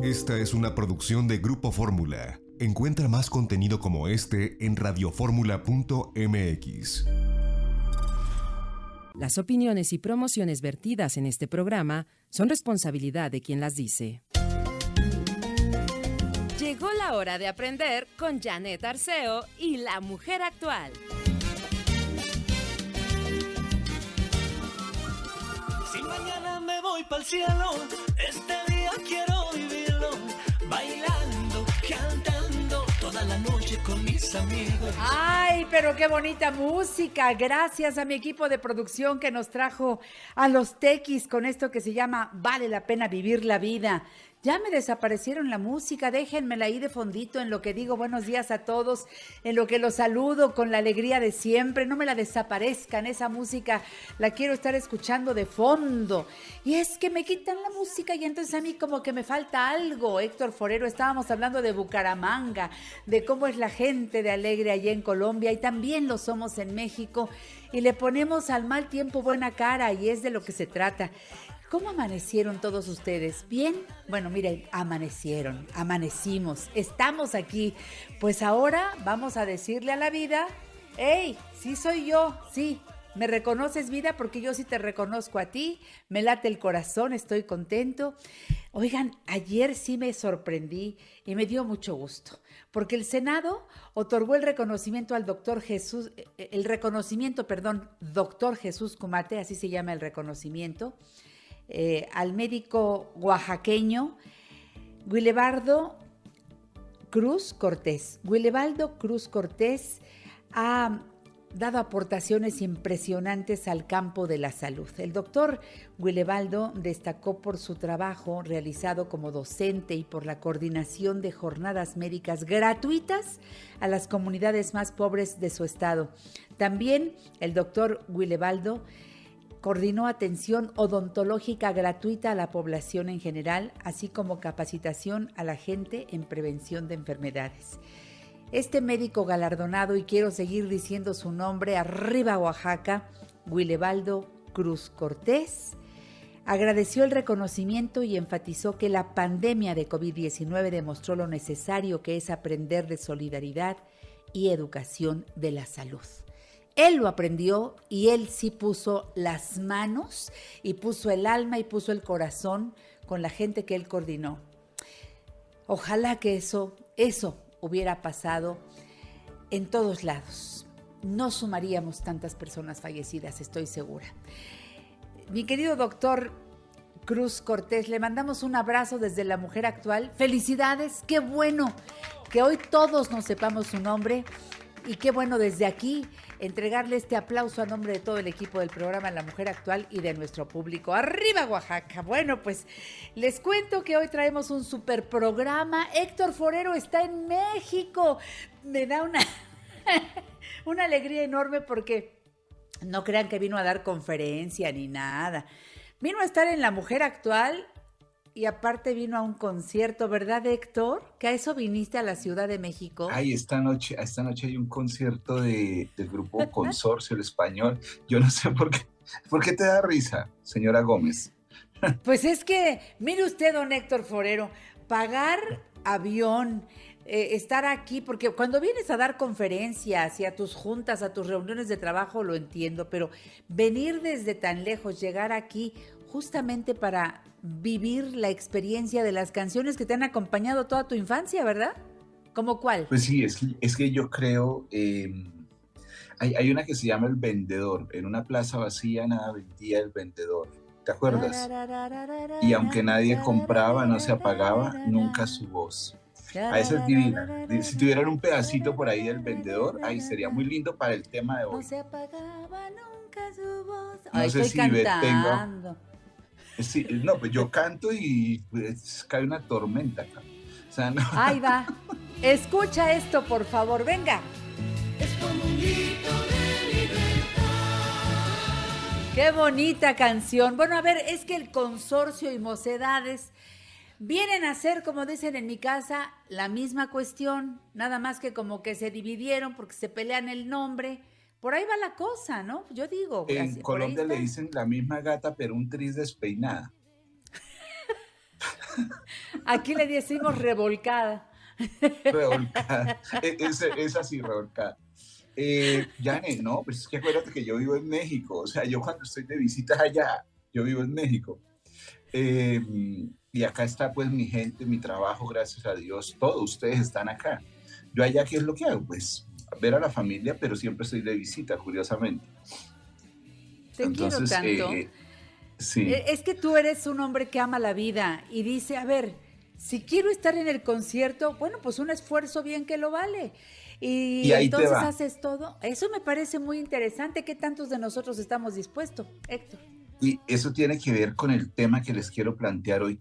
Esta es una producción de Grupo Fórmula. Encuentra más contenido como este en radioformula.mx. Las opiniones y promociones vertidas en este programa son responsabilidad de quien las dice. Llegó la hora de aprender con Janet Arceo y la mujer actual. Si mañana me voy pa'l cielo, este día quiero vivirlo, bailando, cantando toda la noche con mis amigos. ¡Ay, pero qué bonita música! Gracias a mi equipo de producción que nos trajo a los tequis con esto que se llama Vale la pena vivir la vida. Ya me desaparecieron la música, déjenmela ahí de fondito en lo que digo buenos días a todos, en lo que los saludo con la alegría de siempre. No me la desaparezcan, esa música la quiero estar escuchando de fondo. Y es que me quitan la música y entonces a mí como que me falta algo. Héctor Forero, estábamos hablando de Bucaramanga, de cómo es la gente de alegre allá en Colombia y también lo somos en México. Y le ponemos al mal tiempo buena cara y es de lo que se trata. ¿Cómo amanecieron todos ustedes? ¿Bien? Bueno, miren, amanecimos, estamos aquí. Pues ahora vamos a decirle a la vida, ¡hey, sí soy yo, sí! ¿Me reconoces, vida? Porque yo sí te reconozco a ti, me late el corazón, estoy contento. Oigan, ayer sí me sorprendí y me dio mucho gusto, porque el Senado otorgó el reconocimiento al doctor Jesús Kumate, así se llama el reconocimiento, al médico oaxaqueño Guilebaldo Cruz Cortés. Guilebaldo Cruz Cortés ha dado aportaciones impresionantes al campo de la salud. El doctor Guilebaldo destacó por su trabajo realizado como docente y por la coordinación de jornadas médicas gratuitas a las comunidades más pobres de su estado. También el doctor Guilebaldo coordinó atención odontológica gratuita a la población en general, así como capacitación a la gente en prevención de enfermedades. Este médico galardonado, y quiero seguir diciendo su nombre, arriba Oaxaca, Guilebaldo Cruz Cortés, agradeció el reconocimiento y enfatizó que la pandemia de COVID-19 demostró lo necesario que es aprender de solidaridad y educación de la salud. Él lo aprendió y él sí puso las manos y puso el alma y puso el corazón con la gente que él coordinó. Ojalá que eso hubiera pasado en todos lados. No sumaríamos tantas personas fallecidas, estoy segura. Mi querido doctor Cruz Cortés, le mandamos un abrazo desde La Mujer Actual. Felicidades, qué bueno que hoy todos nos sepamos su nombre y qué bueno desde aquí entregarle este aplauso a nombre de todo el equipo del programa La Mujer Actual y de nuestro público. ¡Arriba, Oaxaca! Bueno, pues les cuento que hoy traemos un super programa. Héctor Forero está en México. Me da una alegría enorme porque no crean que vino a dar conferencia ni nada. Vino a estar en La Mujer Actual y aparte vino a un concierto, ¿verdad, Héctor? ¿Que a eso viniste a la Ciudad de México? Ay, esta noche hay un concierto del grupo Consorcio, el español. Yo no sé por qué te da risa, señora Gómez. Pues es que, mire usted, don Héctor Forero, pagar avión, estar aquí, porque cuando vienes a dar conferencias y a tus juntas, a tus reuniones de trabajo, lo entiendo, pero venir desde tan lejos, llegar aquí justamente para vivir la experiencia de las canciones que te han acompañado toda tu infancia, ¿verdad? ¿Cómo cuál? Pues sí, es que yo creo, hay una que se llama El Vendedor. En una plaza vacía nada vendía el vendedor. ¿Te acuerdas? Y aunque nadie compraba, no se apagaba nunca su voz. A esa es divina. Si tuvieran un pedacito por ahí del vendedor, ay, sería muy lindo para el tema de hoy. No se apagaba nunca su voz. No Ay, sé estoy si cantando. Sí, no, pues yo canto y pues, cae una tormenta acá. O sea, no. Ahí va. Escucha esto, por favor, venga. Es como un grito de libertad. Qué bonita canción. Bueno, a ver, es que el Consorcio y Mocedades vienen a ser, como dicen en mi casa, la misma cuestión, nada más que como que se dividieron porque se pelean el nombre. Por ahí va la cosa, ¿no? Yo digo. En así, Colombia le dicen la misma gata, pero un tris despeinada. Aquí le decimos revolcada. Revolcada. Es así, revolcada. Janet, no, pues es que acuérdate que yo vivo en México, o sea, yo cuando estoy de visitas allá, yo vivo en México. Y acá está pues mi gente, mi trabajo, gracias a Dios, todos ustedes están acá. Yo allá, ¿qué es lo que hago? Pues ver a la familia, pero siempre estoy de visita, curiosamente. Entonces, quiero tanto. Sí. Es que tú eres un hombre que ama la vida y dice, a ver, si quiero estar en el concierto, bueno, pues un esfuerzo bien que lo vale. Y entonces haces todo. Eso me parece muy interesante. ¿Qué tantos de nosotros estamos dispuestos, Héctor? Y eso tiene que ver con el tema que les quiero plantear hoy,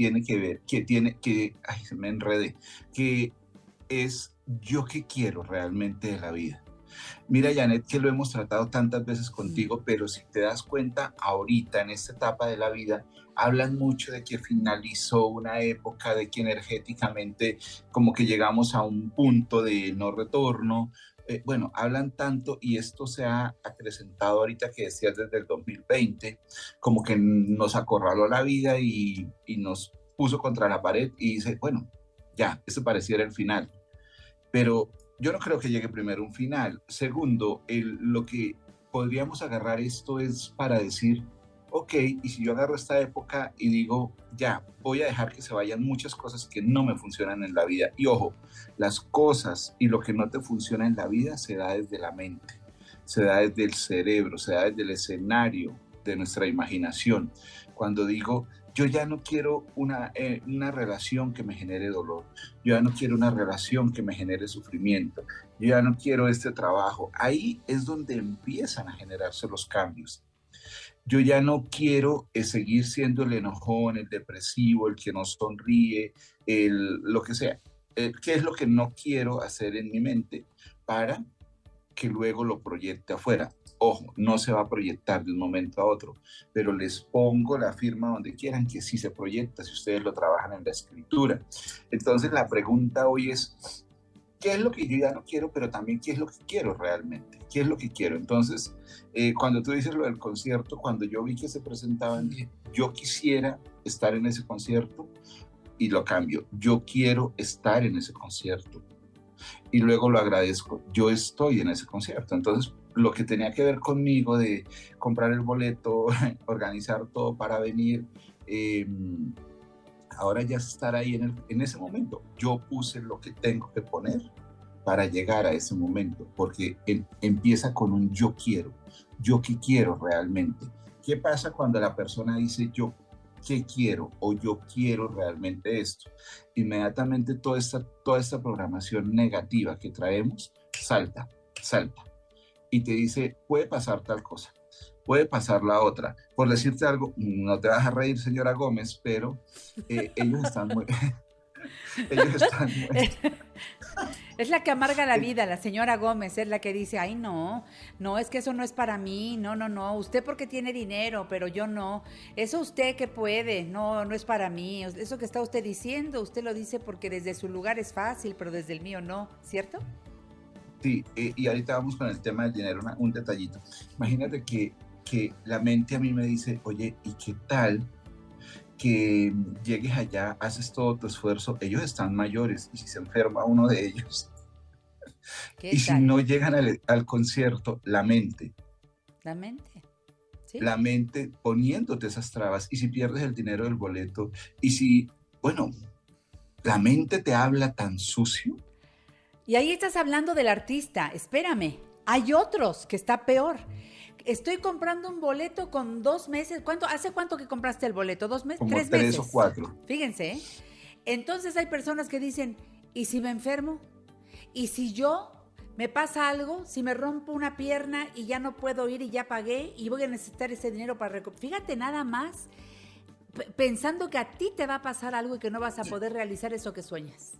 ay, se me enredé, que es yo qué quiero realmente de la vida. Mira, Janet, que lo hemos tratado tantas veces contigo, pero si te das cuenta, ahorita en esta etapa de la vida, hablan mucho de que finalizó una época, de que energéticamente como que llegamos a un punto de no retorno. Bueno, hablan tanto y esto se ha acrecentado ahorita que decías desde el 2020, como que nos acorraló la vida y nos puso contra la pared y dice, bueno, ya, eso pareciera el final. Pero yo no creo que llegue primero un final. Segundo, lo que podríamos agarrar esto es para decir, ok, y si yo agarro esta época y digo, ya, voy a dejar que se vayan muchas cosas que no me funcionan en la vida. Y ojo, las cosas y lo que no te funciona en la vida se da desde la mente, se da desde el cerebro, se da desde el escenario de nuestra imaginación. Cuando digo, yo ya no quiero una relación que me genere dolor, yo ya no quiero una relación que me genere sufrimiento, yo ya no quiero este trabajo. Ahí es donde empiezan a generarse los cambios. Yo ya no quiero seguir siendo el enojón, el depresivo, el que no sonríe, lo que sea. ¿Qué es lo que no quiero hacer en mi mente para que luego lo proyecte afuera? Ojo, no se va a proyectar de un momento a otro, pero les pongo la firma donde quieran que sí se proyecta si ustedes lo trabajan en la escritura. Entonces la pregunta hoy es, ¿qué es lo que yo ya no quiero, pero también qué es lo que quiero realmente? ¿Qué es lo que quiero? Entonces, cuando tú dices lo del concierto, cuando yo vi que se presentaban, dije, yo quisiera estar en ese concierto y lo cambio. Yo quiero estar en ese concierto. Y luego lo agradezco. Yo estoy en ese concierto. Entonces, lo que tenía que ver conmigo de comprar el boleto, organizar todo para venir, ahora ya estar ahí en ese momento. Yo puse lo que tengo que poner para llegar a ese momento, porque empieza con un yo quiero. Yo qué quiero realmente. ¿Qué pasa cuando la persona dice yo qué quiero o yo quiero realmente esto? Inmediatamente toda esta programación negativa que traemos salta. Y te dice, puede pasar tal cosa, puede pasar la otra. Por decirte algo, no te vas a reír, señora Gómez, pero ellos están muy... Es la que amarga la vida, la señora Gómez, es la que dice, ay no, es que eso no es para mí, no, usted porque tiene dinero, pero yo no, eso usted que puede, no es para mí, eso que está usted diciendo, usted lo dice porque desde su lugar es fácil, pero desde el mío no, ¿cierto? Sí, y ahorita vamos con el tema del dinero, un detallito. Imagínate que la mente a mí me dice, oye, ¿y qué tal que llegues allá, haces todo tu esfuerzo? Ellos están mayores y si se enferma uno de ellos y si no llegan al concierto, la mente, ¿sí? La mente poniéndote esas trabas, y si pierdes el dinero del boleto, y si, bueno, la mente te habla tan sucio. Y ahí estás hablando del artista, espérame, hay otros que está peor. Estoy comprando un boleto con 2 meses. ¿Hace cuánto que compraste el boleto? ¿2 meses? Como 3 meses. 3 o 4. Fíjense, ¿eh? Entonces hay personas que dicen, ¿y si me enfermo? ¿Y si yo me pasa algo? Si me rompo una pierna y ya no puedo ir y ya pagué y voy a necesitar ese dinero para recuperar. Fíjate nada más, pensando que a ti te va a pasar algo y que no vas a poder realizar eso que sueñas.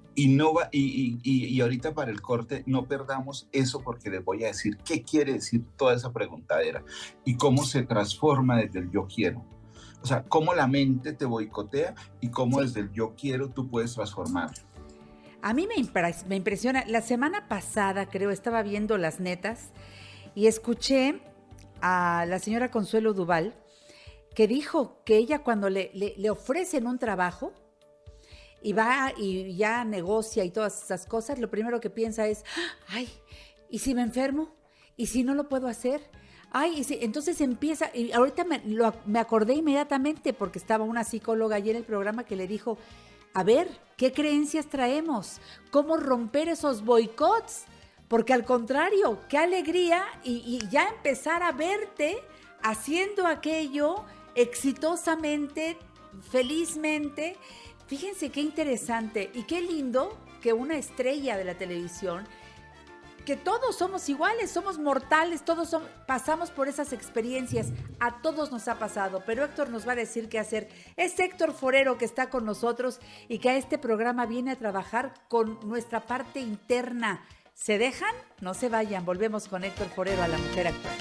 Y ahorita para el corte no perdamos eso, porque les voy a decir qué quiere decir toda esa preguntadera y cómo se transforma desde el yo quiero. O sea, cómo la mente te boicotea y cómo desde el yo quiero tú puedes transformarlo. A mí me impresiona. La semana pasada, creo, estaba viendo Las Netas y escuché a la señora Consuelo Duval que dijo que ella cuando le ofrecen un trabajo y va y ya negocia y todas esas cosas, lo primero que piensa es, ay, ¿y si me enfermo? ¿Y si no lo puedo hacer? Ay, y si, entonces empieza, y ahorita me acordé inmediatamente porque estaba una psicóloga ayer en el programa que le dijo, a ver, ¿qué creencias traemos? ¿Cómo romper esos boicots? Porque al contrario, qué alegría y ya empezar a verte haciendo aquello exitosamente, felizmente. Fíjense qué interesante y qué lindo que una estrella de la televisión, que todos somos iguales, somos mortales, pasamos por esas experiencias, a todos nos ha pasado, pero Héctor nos va a decir qué hacer. Es Héctor Forero que está con nosotros y que a este programa viene a trabajar con nuestra parte interna. ¿Se dejan? No se vayan, volvemos con Héctor Forero a La Mujer Actual.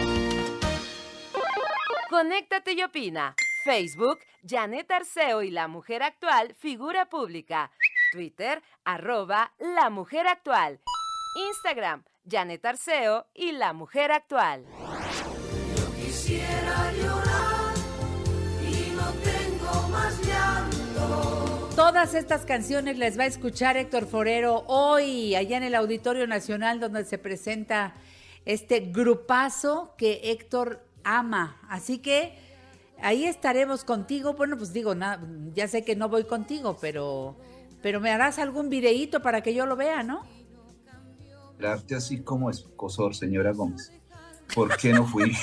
Conéctate y opina. Facebook, Janet Arceo y La Mujer Actual, figura pública. Twitter, @La Mujer Actual. Instagram, Janet Arceo y La Mujer Actual. Yo quisiera llorar y no tengo más llanto. Todas estas canciones las va a escuchar Héctor Forero hoy, allá en el Auditorio Nacional, donde se presenta este grupazo que Héctor ama. Así que ahí estaremos contigo. Bueno, pues digo, ya sé que no voy contigo, pero me harás algún videíto para que yo lo vea, ¿no? El arte así como escosor, señora Gómez. ¿Por qué no fui?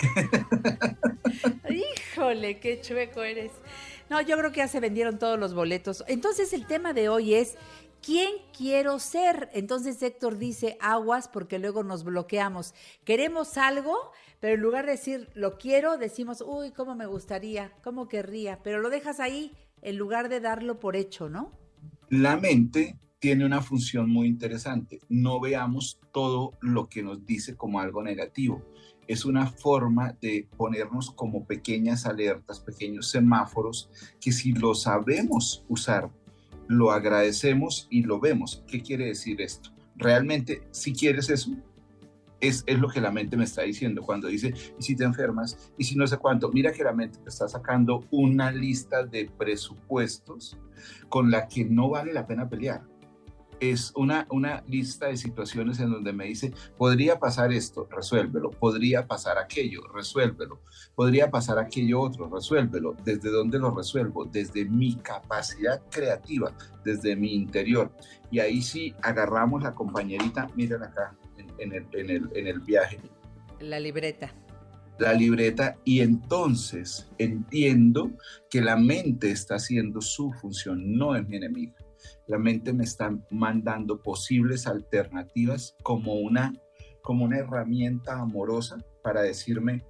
Híjole, qué chueco eres. No, yo creo que ya se vendieron todos los boletos. Entonces el tema de hoy es, ¿quién quiero ser? Entonces Héctor dice, aguas, porque luego nos bloqueamos. Queremos algo, pero en lugar de decir, lo quiero, decimos, uy, cómo me gustaría, cómo querría. Pero lo dejas ahí en lugar de darlo por hecho, ¿no? La mente tiene una función muy interesante. No veamos todo lo que nos dice como algo negativo. Es una forma de ponernos como pequeñas alertas, pequeños semáforos, que si lo sabemos usar, lo agradecemos y lo vemos. ¿Qué quiere decir esto? Realmente, si quieres eso, es lo que la mente me está diciendo cuando dice, ¿y si te enfermas? ¿Y si no sé cuánto? Mira que la mente te está sacando una lista de presupuestos con la que no vale la pena pelear. Es una lista de situaciones en donde me dice, podría pasar esto, resuélvelo, podría pasar aquello, resuélvelo, podría pasar aquello otro, resuélvelo. ¿Desde dónde lo resuelvo? Desde mi capacidad creativa, desde mi interior. Y ahí sí agarramos la compañerita, miren acá en el viaje. La libreta. La libreta, y entonces entiendo que la mente está haciendo su función, no es mi enemiga. La mente me está mandando posibles alternativas como una herramienta amorosa para decirme,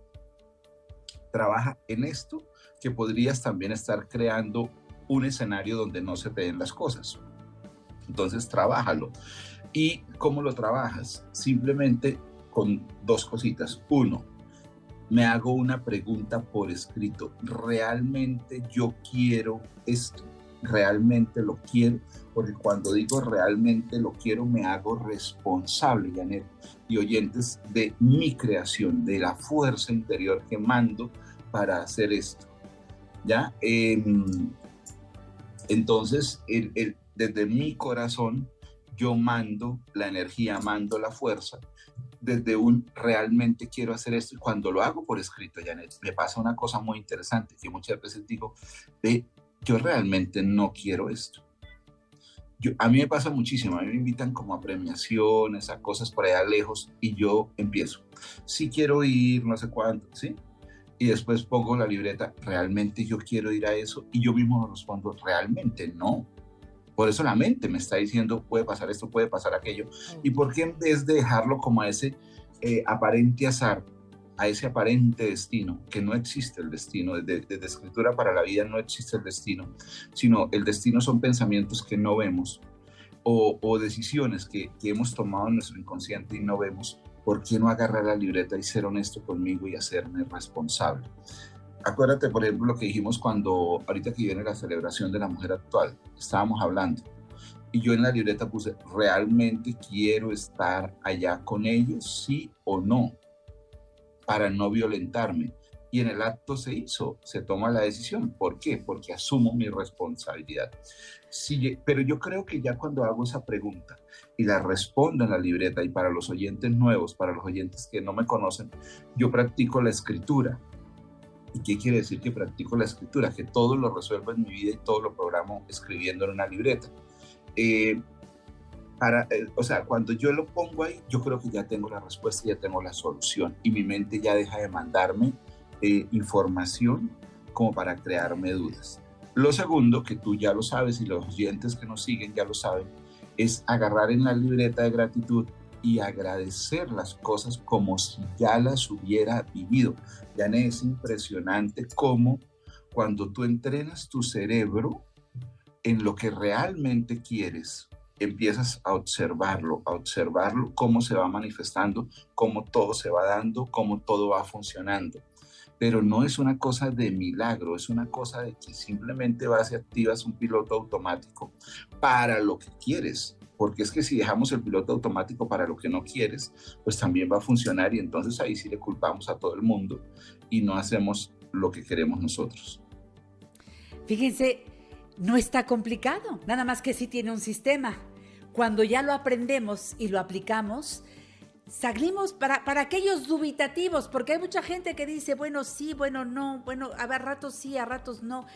trabaja en esto, que podrías también estar creando un escenario donde no se te den las cosas. Entonces, trabájalo. ¿Y cómo lo trabajas? Simplemente con dos cositas. Uno, me hago una pregunta por escrito. ¿Realmente yo quiero esto? ¿Realmente lo quiero? Porque cuando digo realmente lo quiero, me hago responsable, Janet, y oyentes, de mi creación, de la fuerza interior que mando para hacer esto. ¿Ya? Entonces, desde mi corazón, yo mando la energía, mando la fuerza, desde un realmente quiero hacer esto. Y cuando lo hago por escrito, Janet, me pasa una cosa muy interesante, que muchas veces digo, yo realmente no quiero esto. A mí me pasa muchísimo, a mí me invitan como a premiaciones, a cosas por allá lejos, y yo empiezo, sí quiero ir, no sé cuánto, ¿sí? Y después pongo la libreta, ¿realmente yo quiero ir a eso? Y yo mismo me respondo, realmente no. Por eso la mente me está diciendo, puede pasar esto, puede pasar aquello. ¿Y por qué en vez de dejarlo como a ese aparente azar, a ese aparente destino, que no existe el destino, desde Escritura para la Vida no existe el destino, sino el destino son pensamientos que no vemos o decisiones que hemos tomado en nuestro inconsciente y no vemos? ¿Por qué no agarrar la libreta y ser honesto conmigo y hacerme responsable? Acuérdate, por ejemplo, lo que dijimos ahorita que viene la celebración de la mujer actual, estábamos hablando, y yo en la libreta puse, ¿realmente quiero estar allá con ellos, sí o no? Para no violentarme. y en el acto se hizo, se toma la decisión. ¿Por qué? Porque asumo mi responsabilidad. Sí, pero yo creo que ya cuando hago esa pregunta y la respondo en la libreta, y para los oyentes nuevos, para los oyentes que no me conocen, yo practico la escritura. ¿Y qué quiere decir que practico la escritura? Que todo lo resuelvo en mi vida y todo lo programo escribiendo en una libreta. O sea, cuando yo lo pongo ahí, yo creo que ya tengo la respuesta, ya tengo la solución, y mi mente ya deja de mandarme información como para crearme dudas. Lo segundo, que tú ya lo sabes y los oyentes que nos siguen ya lo saben, es agarrar en la libreta de gratitud y agradecer las cosas como si ya las hubiera vivido. Ya es impresionante cómo cuando tú entrenas tu cerebro en lo que realmente quieres, empiezas a observarlo, cómo se va manifestando, cómo todo se va dando, cómo todo va funcionando. Pero no es una cosa de milagro, es una cosa de que simplemente vas y activas un piloto automático para lo que quieres. Porque es que si dejamos el piloto automático para lo que no quieres, pues también va a funcionar, y entonces ahí sí le culpamos a todo el mundo y no hacemos lo que queremos nosotros. Fíjense, no está complicado, nada más que sí tiene un sistema. Cuando ya lo aprendemos y lo aplicamos, salimos para aquellos dubitativos, porque hay mucha gente que dice, bueno, sí, bueno, no, bueno, a ratos sí, a ratos no.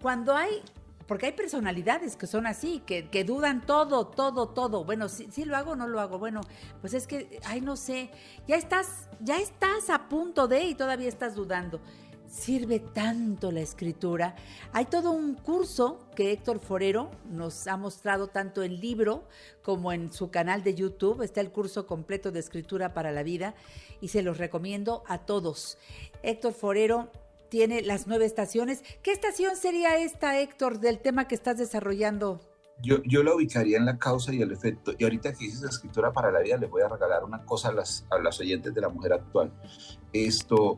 Porque hay personalidades que son así, que dudan todo. Bueno, sí lo hago o no lo hago. Bueno, pues es que, no sé, ya estás a punto de y todavía estás dudando. Sirve tanto la escritura. Hay todo un curso que Héctor Forero nos ha mostrado tanto en libro como en su canal de YouTube. Está el curso completo de escritura para la vida y se los recomiendo a todos. Héctor Forero tiene las 9 estaciones. ¿Qué estación sería esta, Héctor, del tema que estás desarrollando? Yo la ubicaría en la causa y el efecto. Y ahorita que dices escritura para la vida, les voy a regalar una cosa a las oyentes de La Mujer Actual. Esto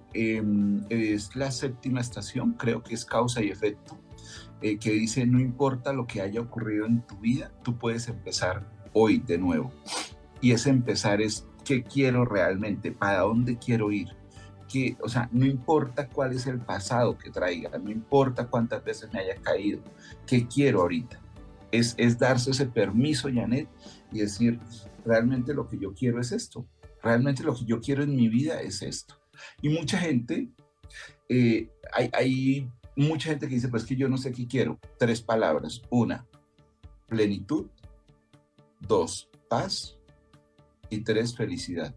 es la 7ª estación, creo que es causa y efecto, que dice, no importa lo que haya ocurrido en tu vida, tú puedes empezar hoy de nuevo. Y ese empezar es, ¿qué quiero realmente? ¿Para dónde quiero ir? O sea, no importa cuál es el pasado que traiga, no importa cuántas veces me haya caído, ¿qué quiero ahorita? Es darse ese permiso, Janet, y decir, realmente lo que yo quiero es esto, realmente lo que yo quiero en mi vida es esto. Y mucha gente, hay mucha gente que dice, pues que yo no sé qué quiero. 3 palabras. 1, plenitud. 2, paz. Y 3, felicidad.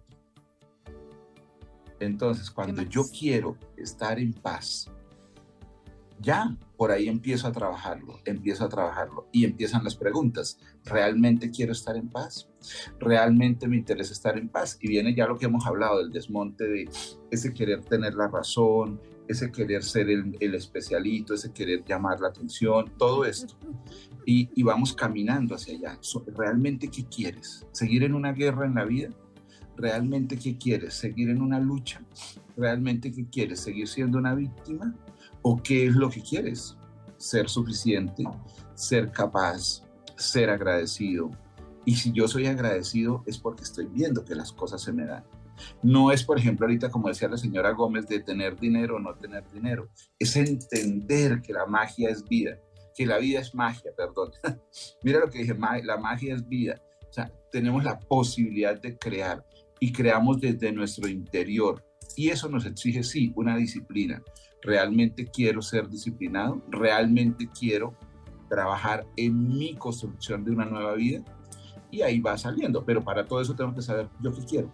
Entonces, cuando yo quiero estar en paz, ya por ahí empiezo a trabajarlo y empiezan las preguntas. ¿Realmente quiero estar en paz? ¿Realmente me interesa estar en paz? Y viene ya lo que hemos hablado del desmonte de ese querer tener la razón, ese querer ser el especialito, ese querer llamar la atención, todo esto. Y vamos caminando hacia allá. ¿Realmente qué quieres? ¿Seguir en una guerra en la vida? ¿Realmente qué quieres? ¿Seguir en una lucha? ¿Realmente qué quieres? ¿Seguir siendo una víctima? ¿O qué es lo que quieres? Ser suficiente, ser capaz, ser agradecido. Y si yo soy agradecido es porque estoy viendo que las cosas se me dan. No es, por ejemplo, ahorita como decía la señora Gómez, de tener dinero o no tener dinero. Es entender que la magia es vida, que la vida es magia, perdón. Mira lo que dije, la magia es vida. O sea, tenemos la posibilidad de crear y creamos desde nuestro interior. Y eso nos exige, sí, una disciplina. ¿Realmente quiero ser disciplinado? ¿Realmente quiero trabajar en mi construcción de una nueva vida? Y ahí va saliendo, pero para todo eso tengo que saber yo qué quiero.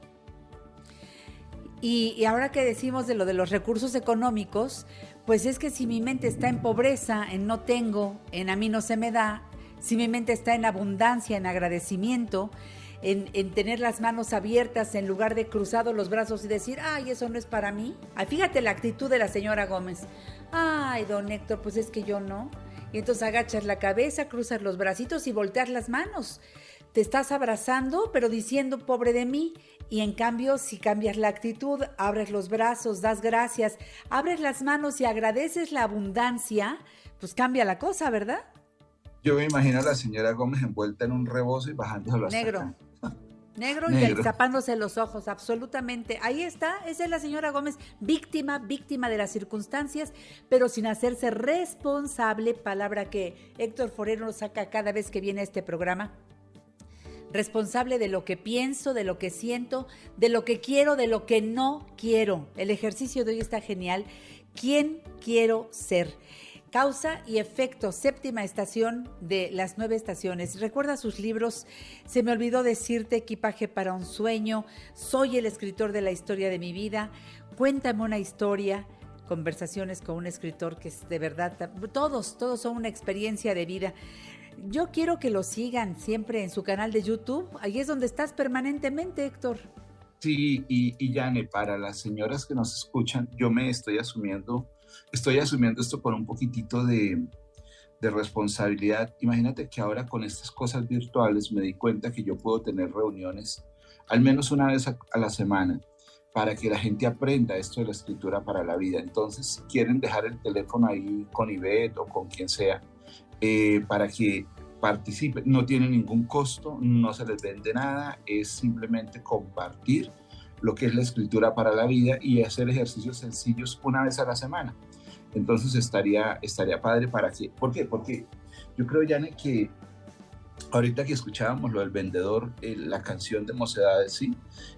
Y ahora que decimos de lo de los recursos económicos, pues es que si mi mente está en pobreza, en no tengo, en a mí no se me da, si mi mente está en abundancia, en agradecimiento, en tener las manos abiertas en lugar de cruzados los brazos y decir, ay, eso no es para mí. Ay, fíjate la actitud de la señora Gómez. Ay, don Héctor, pues es que yo no. Y entonces agachas la cabeza, cruzas los bracitos y volteas las manos. Te estás abrazando, pero diciendo, pobre de mí. Y en cambio, si cambias la actitud, abres los brazos, das gracias, abres las manos y agradeces la abundancia, pues cambia la cosa, ¿verdad? Yo me imagino a la señora Gómez envuelta en un rebozo y bajándoselo hasta negro. acá. Negro Negro. y tapándose los ojos, absolutamente. Ahí está, esa es la señora Gómez, víctima de las circunstancias, pero sin hacerse responsable, palabra que Héctor Forero nos saca cada vez que viene a este programa. Responsable de lo que pienso, de lo que siento, de lo que quiero, de lo que no quiero. El ejercicio de hoy está genial. ¿Quién quiero ser? Causa y efecto, 7ª estación de las 9 estaciones. Recuerda sus libros. Se me olvidó decirte, Equipaje para un sueño. Soy el escritor de la historia de mi vida. Cuéntame una historia. Conversaciones con un escritor que es de verdad, todos son una experiencia de vida. Yo quiero que lo sigan siempre en su canal de YouTube. Ahí es donde estás permanentemente, Héctor. Sí, y Jane, para las señoras que nos escuchan, yo me estoy asumiendo esto con un poquitito de responsabilidad. Imagínate que ahora con estas cosas virtuales me di cuenta que yo puedo tener reuniones al menos una vez a la semana para que la gente aprenda esto de la escritura para la vida. Entonces, si quieren dejar el teléfono ahí con Ivette o con quien sea, para que participen, no tiene ningún costo, no se les vende nada, es simplemente compartir lo que es la escritura para la vida y hacer ejercicios sencillos una vez a la semana. Entonces estaría padre para que, ¿por qué? Porque yo creo, Jane, que ahorita que escuchábamos lo del vendedor, la canción de Mocedades, ¿sí?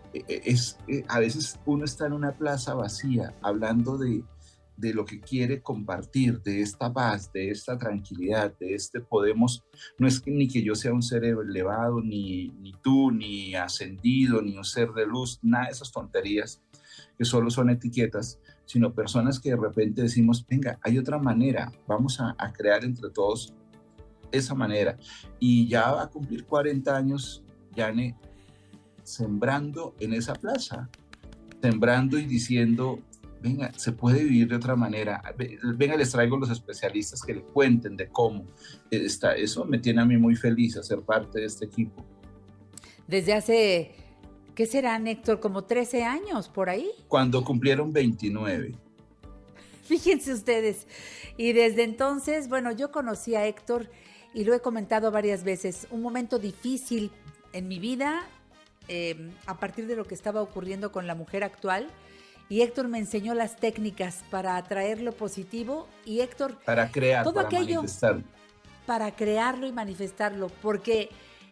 A veces uno está en una plaza vacía hablando de lo que quiere compartir, de esta paz, de esta tranquilidad, de este podemos, no es que, ni que yo sea un ser elevado, ni tú, ni ascendido, ni un ser de luz, nada de esas tonterías que solo son etiquetas, sino personas que de repente decimos, venga, hay otra manera, vamos a crear entre todos esa manera. Y ya va a cumplir 40 años, Jane, sembrando en esa plaza, sembrando y diciendo, venga, se puede vivir de otra manera. Venga, les traigo los especialistas que le cuenten de cómo está. Eso me tiene a mí muy feliz, ser parte de este equipo. Desde hace, ¿qué será, Héctor? Como 13 años, por ahí. Cuando cumplieron 29. Fíjense ustedes. Y desde entonces, bueno, yo conocí a Héctor y lo he comentado varias veces. Un momento difícil en mi vida, a partir de lo que estaba ocurriendo con la mujer actual. Y Héctor me enseñó las técnicas para atraer lo positivo. Y Héctor, para crear, todo para aquello, manifestar. Para crearlo y manifestarlo, porque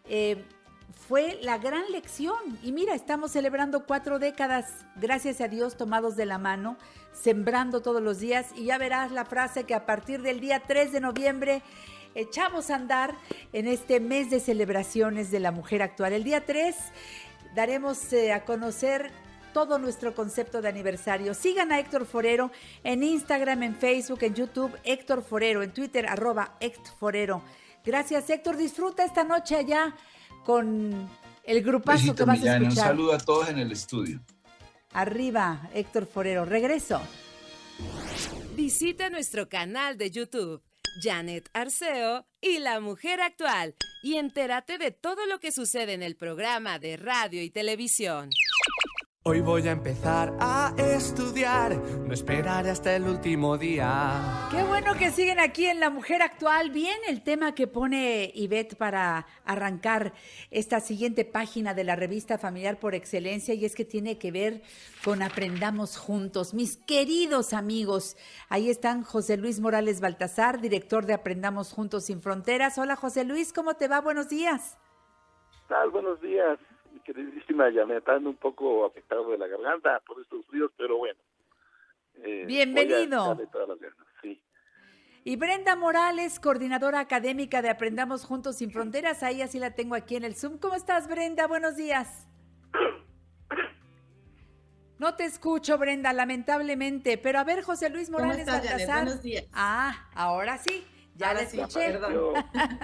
fue la gran lección. Y mira, estamos celebrando 4 décadas, gracias a Dios, tomados de la mano, sembrando todos los días. Y ya verás la frase que a partir del día 3 de noviembre echamos a andar en este mes de celebraciones de la mujer actual. El día 3 daremos a conocer todo nuestro concepto de aniversario. Sigan a Héctor Forero en Instagram, en Facebook, en YouTube, Héctor Forero, en Twitter, @HectorForero. Gracias, Héctor. Disfruta esta noche allá con el grupazo Besito, que vas a escuchar. Un saludo a todos en el estudio. Arriba, Héctor Forero. Regreso. Visita nuestro canal de YouTube, Janet Arceo y La Mujer Actual, y entérate de todo lo que sucede en el programa de radio y televisión. Hoy voy a empezar a estudiar, no esperaré hasta el último día. Qué bueno que siguen aquí en La Mujer Actual. Bien, el tema que pone Ivette para arrancar esta siguiente página de la revista familiar por excelencia, y es que tiene que ver con Aprendamos Juntos. Mis queridos amigos, ahí están José Luis Morales Baltasar, director de Aprendamos Juntos Sin Fronteras. Hola, José Luis, ¿cómo te va? Buenos días. ¿Qué tal? Buenos días. Mi queridísima Janet, ando un poco afectado de la garganta por estos fríos, pero bueno. Bienvenido. Todas las ganas, sí. Y Brenda Morales, coordinadora académica de Aprendamos Juntos Sin Fronteras, ahí así la tengo aquí en el Zoom. ¿Cómo estás, Brenda? Buenos días. No te escucho, Brenda, lamentablemente. Pero a ver, José Luis Morales ¿Cómo estás, Baltasar. Janet? Buenos días. Ahora sí, ya Ahora la sí, escuché. Yo,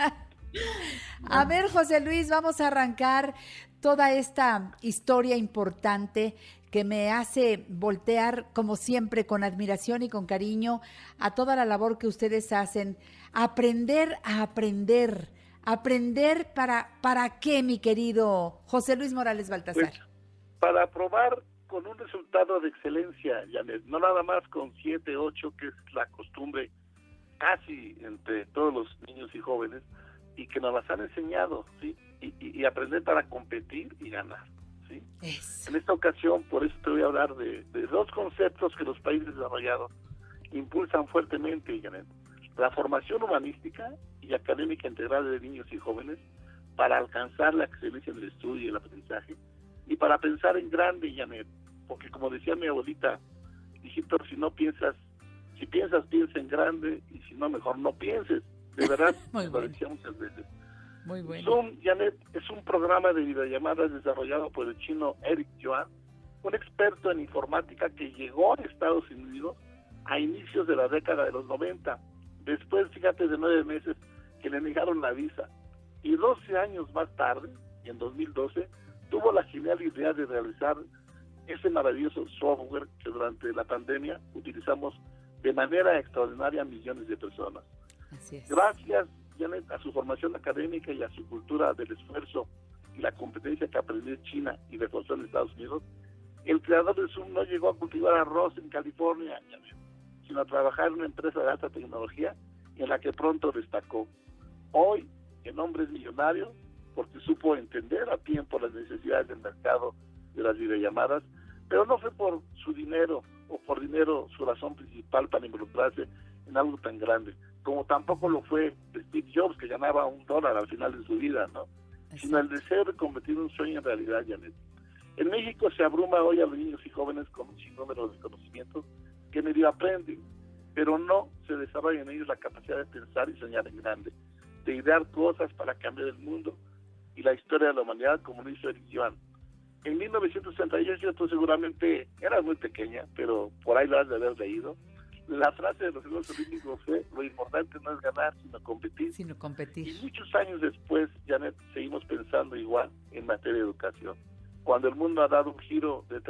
A ver, José Luis, vamos a arrancar toda esta historia importante que me hace voltear, como siempre, con admiración y con cariño a toda la labor que ustedes hacen. Aprender a aprender. ¿Aprender para qué, mi querido José Luis Morales Baltasar? pues, para probar con un resultado de excelencia, Janet, no nada más con 7, 8, que es la costumbre casi entre todos los niños y jóvenes, y que nos las han enseñado, ¿sí? Y aprender para competir y ganar, ¿sí? En esta ocasión, por eso te voy a hablar de dos conceptos que los países desarrollados impulsan fuertemente, Janet. La formación humanística y académica integral de niños y jóvenes para alcanzar la excelencia en el estudio y el aprendizaje, y para pensar en grande, Janet, porque como decía mi abuelita, hijito, si piensas, piensa en grande, y si no, mejor no pienses. De verdad, lo decía muchas veces. Muy bueno. Zoom, Janet, es un programa de videollamadas desarrollado por el chino Eric Yuan, un experto en informática que llegó a Estados Unidos a inicios de la década de los 90. Después, fíjate, de 9 meses que le negaron la visa. Y 12 años más tarde, en 2012, tuvo la genial idea de realizar ese maravilloso software que durante la pandemia utilizamos de manera extraordinaria a millones de personas. Así es. Gracias, Janet, a su formación académica y a su cultura del esfuerzo y la competencia que aprendió en China y reforzó en Estados Unidos, el creador de Zoom no llegó a cultivar arroz en California, Janet, sino a trabajar en una empresa de alta tecnología en la que pronto destacó. Hoy, el hombre es millonario porque supo entender a tiempo las necesidades del mercado de las videollamadas, pero no fue por su dinero o por dinero su razón principal para involucrarse en algo tan grande, como tampoco lo fue Steve Jobs, que ganaba $1 al final de su vida, ¿no? Sino el deseo de convertir un sueño en realidad, Janet. En México se abruma hoy a los niños y jóvenes con un sinnúmero de conocimientos que medio aprenden, pero no se desarrolla en ellos la capacidad de pensar y soñar en grande, de idear cosas para cambiar el mundo y la historia de la humanidad, como lo hizo Eric Yuan. En 1968, tú seguramente eras muy pequeña, pero por ahí lo has de haber leído. La frase de los Juegos Olímpicos fue: lo importante no es ganar, sino competir. Y muchos años después, Janet, seguimos pensando igual en materia de educación, cuando el mundo ha dado un giro de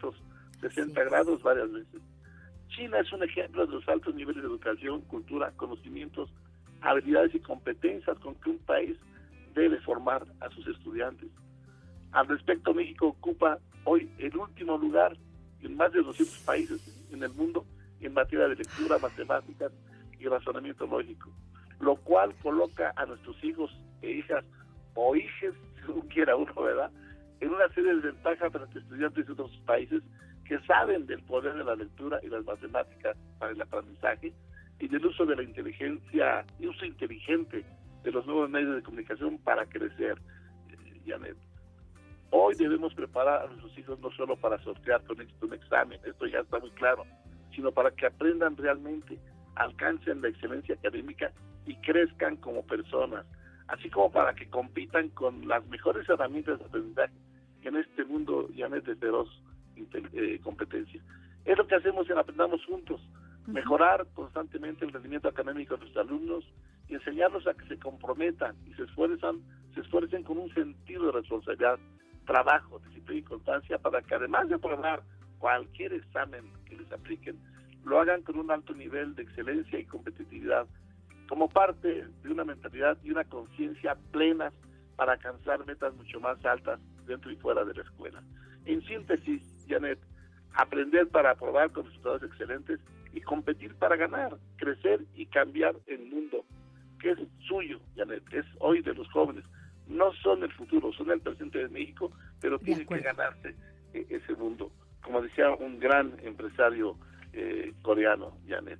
360 grados varias veces. China es un ejemplo de los altos niveles de educación, cultura, conocimientos, habilidades y competencias con que un país debe formar a sus estudiantes. Al respecto, México ocupa hoy el último lugar en más de 200 países en el mundo en materia de lectura, matemáticas y razonamiento lógico, lo cual coloca a nuestros hijos e hijas, o hijes, según quiera uno, ¿verdad?, en una serie de ventajas frente a estudiantes de otros países que saben del poder de la lectura y las matemáticas para el aprendizaje y del uso de la inteligencia, y uso inteligente de los nuevos medios de comunicación para crecer, Janet. Hoy debemos preparar a nuestros hijos no solo para sortear con éxito un examen, esto ya está muy claro, sino para que aprendan realmente, alcancen la excelencia académica y crezcan como personas, así como para que compitan con las mejores herramientas de aprendizaje en este mundo, Janet, de feroz competencia. Es lo que hacemos en Aprendamos Juntos, mejorar constantemente el rendimiento académico de nuestros alumnos y enseñarlos a que se comprometan y se esfuercen con un sentido de responsabilidad, trabajo, disciplina y constancia, para que además de aprobar cualquier examen que les apliquen, lo hagan con un alto nivel de excelencia y competitividad, como parte de una mentalidad y una conciencia plenas para alcanzar metas mucho más altas dentro y fuera de la escuela. En síntesis, Janet, aprender para aprobar con resultados excelentes y competir para ganar, crecer y cambiar el mundo, que es suyo, Janet, es hoy de los jóvenes. No son el futuro, son el presente de México, pero tienen que ganarse ese mundo. Como decía un gran empresario coreano, Janet.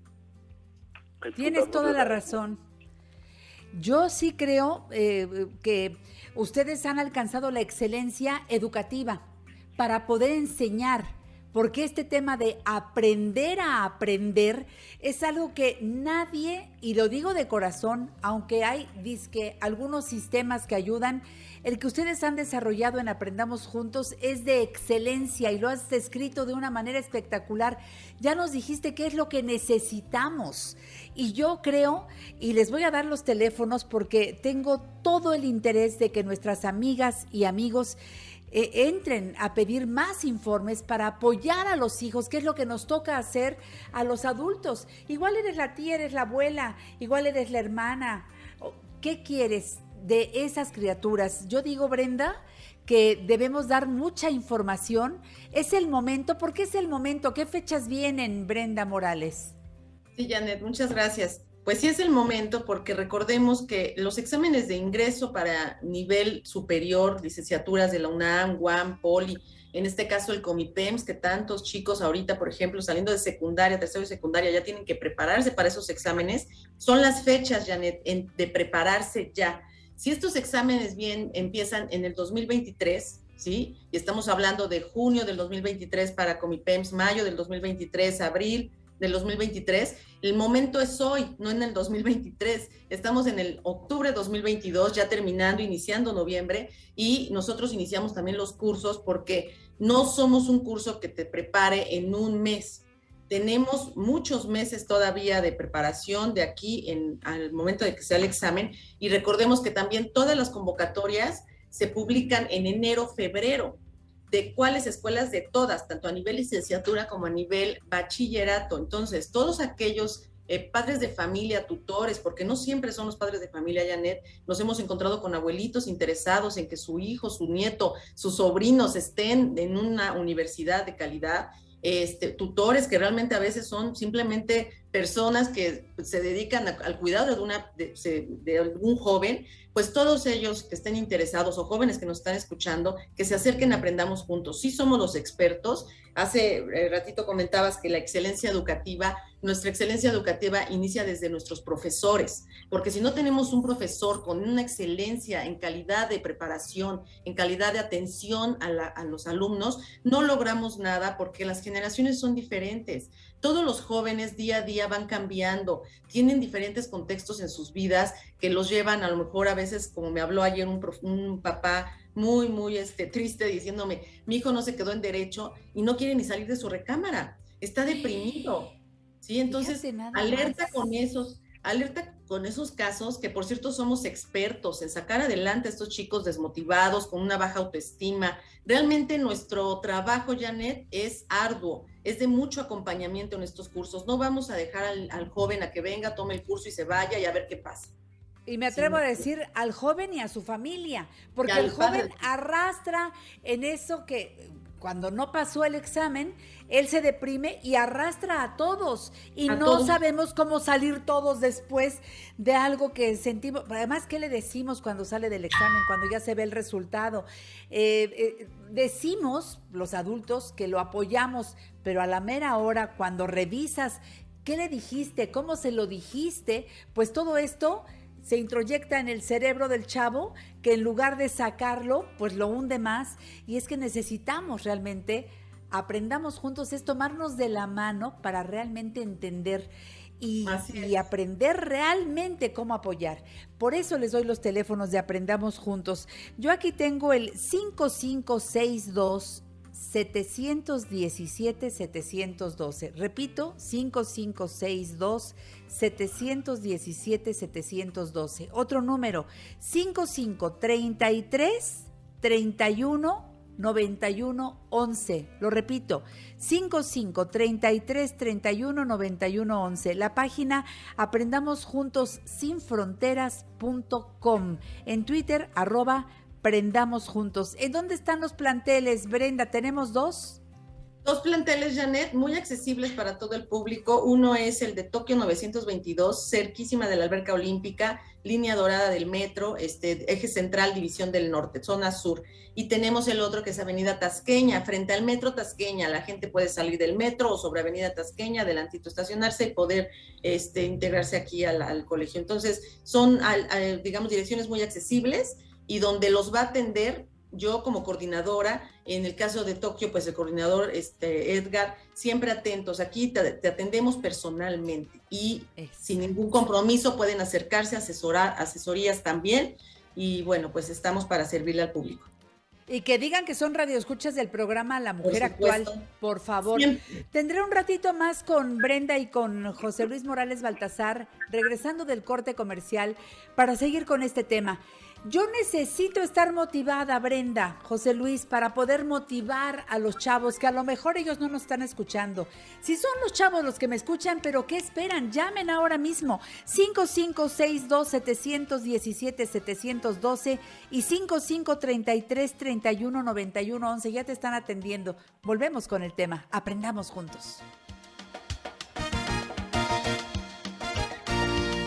Tienes toda la razón. Yo sí creo que ustedes han alcanzado la excelencia educativa para poder enseñar, porque este tema de aprender a aprender es algo que nadie, y lo digo de corazón, aunque hay algunos sistemas que ayudan, el que ustedes han desarrollado en Aprendamos Juntos es de excelencia y lo has descrito de una manera espectacular. Ya nos dijiste qué es lo que necesitamos y yo creo, y les voy a dar los teléfonos porque tengo todo el interés de que nuestras amigas y amigos entren a pedir más informes para apoyar a los hijos, que es lo que nos toca hacer a los adultos. Igual eres la tía, eres la abuela, igual eres la hermana. ¿Qué quieres de esas criaturas? Yo digo, Brenda, que debemos dar mucha información. Es el momento. ¿Por qué es el momento? ¿Qué fechas vienen, Brenda Morales? Sí, Janet, muchas gracias. Pues sí es el momento, porque recordemos que los exámenes de ingreso para nivel superior, licenciaturas de la UNAM, UAM, Poli, en este caso el Comipems, que tantos chicos ahorita, por ejemplo, saliendo de secundaria, tercero y secundaria, ya tienen que prepararse para esos exámenes, son las fechas, Janet, de prepararse ya. Si estos exámenes bien empiezan en el 2023, ¿sí? Y estamos hablando de junio del 2023 para Comipems, mayo del 2023, abril del 2023, el momento es hoy, no en el 2023, estamos en el octubre de 2022, ya terminando, iniciando noviembre, y nosotros iniciamos también los cursos porque no somos un curso que te prepare en un mes, tenemos muchos meses todavía de preparación de aquí al momento de que sea el examen, y recordemos que también todas las convocatorias se publican en enero, febrero, de cuáles escuelas, de todas, tanto a nivel licenciatura como a nivel bachillerato. Entonces, todos aquellos padres de familia, tutores, porque no siempre son los padres de familia, Janet, nos hemos encontrado con abuelitos interesados en que su hijo, su nieto, sus sobrinos estén en una universidad de calidad, tutores que realmente a veces son simplemente personas que se dedican al cuidado de algún joven, pues todos ellos que estén interesados o jóvenes que nos están escuchando, que se acerquen, aprendamos juntos. Sí somos los expertos. Hace ratito comentabas que nuestra excelencia educativa inicia desde nuestros profesores, porque si no tenemos un profesor con una excelencia en calidad de preparación, en calidad de atención a los alumnos, no logramos nada, porque las generaciones son diferentes. Todos los jóvenes día a día van cambiando, tienen diferentes contextos en sus vidas que los llevan a lo mejor a veces, como me habló ayer un papá muy, muy triste diciéndome, mi hijo no se quedó en derecho y no quiere ni salir de su recámara, está deprimido, ¿sí? Entonces, alerta con esos casos, que por cierto somos expertos en sacar adelante a estos chicos desmotivados, con una baja autoestima. Realmente nuestro trabajo, Janet, es arduo, es de mucho acompañamiento en estos cursos. No vamos a dejar al joven a que venga, tome el curso y se vaya y a ver qué pasa. Y me atrevo a decir al joven y a su familia, porque el joven arrastra en eso que cuando no pasó el examen, él se deprime y arrastra a todos. Y no sabemos cómo salir todos después de algo que sentimos. Además, ¿qué le decimos cuando sale del examen, cuando ya se ve el resultado? Decimos, los adultos, que lo apoyamos, pero a la mera hora, cuando revisas qué le dijiste, cómo se lo dijiste, pues todo esto se introyecta en el cerebro del chavo, que en lugar de sacarlo, pues lo hunde más. Y es que necesitamos realmente, aprendamos juntos, es tomarnos de la mano para realmente entender y aprender realmente cómo apoyar. Por eso les doy los teléfonos de Aprendamos Juntos. Yo aquí tengo el 5562 717-712. Repito, 5562-717-712. Otro número, 5533-31-91-11. Lo repito, 5533-31-91-11. La página aprendamosjuntossinfronteras.com. En Twitter, @Aprendamos Juntos. ¿En dónde están los planteles, Brenda? ¿Tenemos dos? Dos planteles, Janet, muy accesibles para todo el público. Uno es el de Tokio 922, cerquísima de la Alberca Olímpica, línea dorada del metro, eje central, División del Norte, zona sur. Y tenemos el otro que es Avenida Tasqueña, frente al metro Tasqueña. La gente puede salir del metro o sobre Avenida Tasqueña, adelantito estacionarse y poder integrarse aquí al colegio. Entonces, son, digamos, direcciones muy accesibles, y donde los va a atender yo como coordinadora. En el caso de Tokio, pues el coordinador Edgar, siempre atentos. Aquí te atendemos personalmente y sin ningún compromiso pueden acercarse, asesorías también, y bueno, pues estamos para servirle al público. Y que digan que son radioescuchas del programa La Mujer Actual, por favor. Siempre. Tendré un ratito más con Brenda y con José Luis Morales Baltazar, regresando del corte comercial, para seguir con este tema. Yo necesito estar motivada, Brenda, José Luis, para poder motivar a los chavos, que a lo mejor ellos no nos están escuchando. Si son los chavos los que me escuchan, ¿pero qué esperan? Llamen ahora mismo, 5562-717-712 y 5533-3191-11. Ya te están atendiendo. Volvemos con el tema. Aprendamos juntos.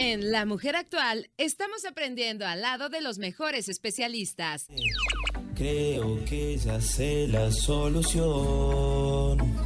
En La Mujer Actual estamos aprendiendo al lado de los mejores especialistas. Creo que ya sé la solución.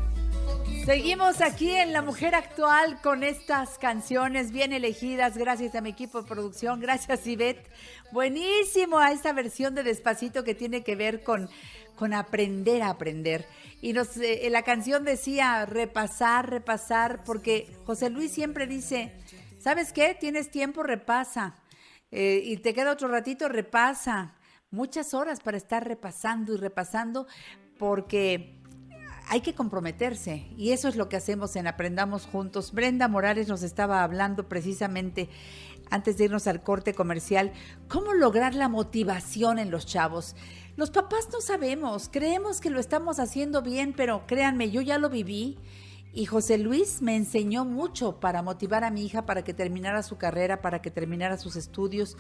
Seguimos aquí en La Mujer Actual con estas canciones bien elegidas, gracias a mi equipo de producción, gracias Ivette. Buenísimo a esta versión de Despacito que tiene que ver con aprender a aprender. Y la canción decía repasar, porque José Luis siempre dice, ¿sabes qué? Tienes tiempo, repasa. Y te queda otro ratito, repasa. Muchas horas para estar repasando y repasando, porque hay que comprometerse, y eso es lo que hacemos en Aprendamos Juntos. Brenda Morales nos estaba hablando precisamente antes de irnos al corte comercial, cómo lograr la motivación en los chavos. Los papás no sabemos, creemos que lo estamos haciendo bien, pero créanme, yo ya lo viví, y José Luis me enseñó mucho para motivar a mi hija para que terminara su carrera, para que terminara sus estudios,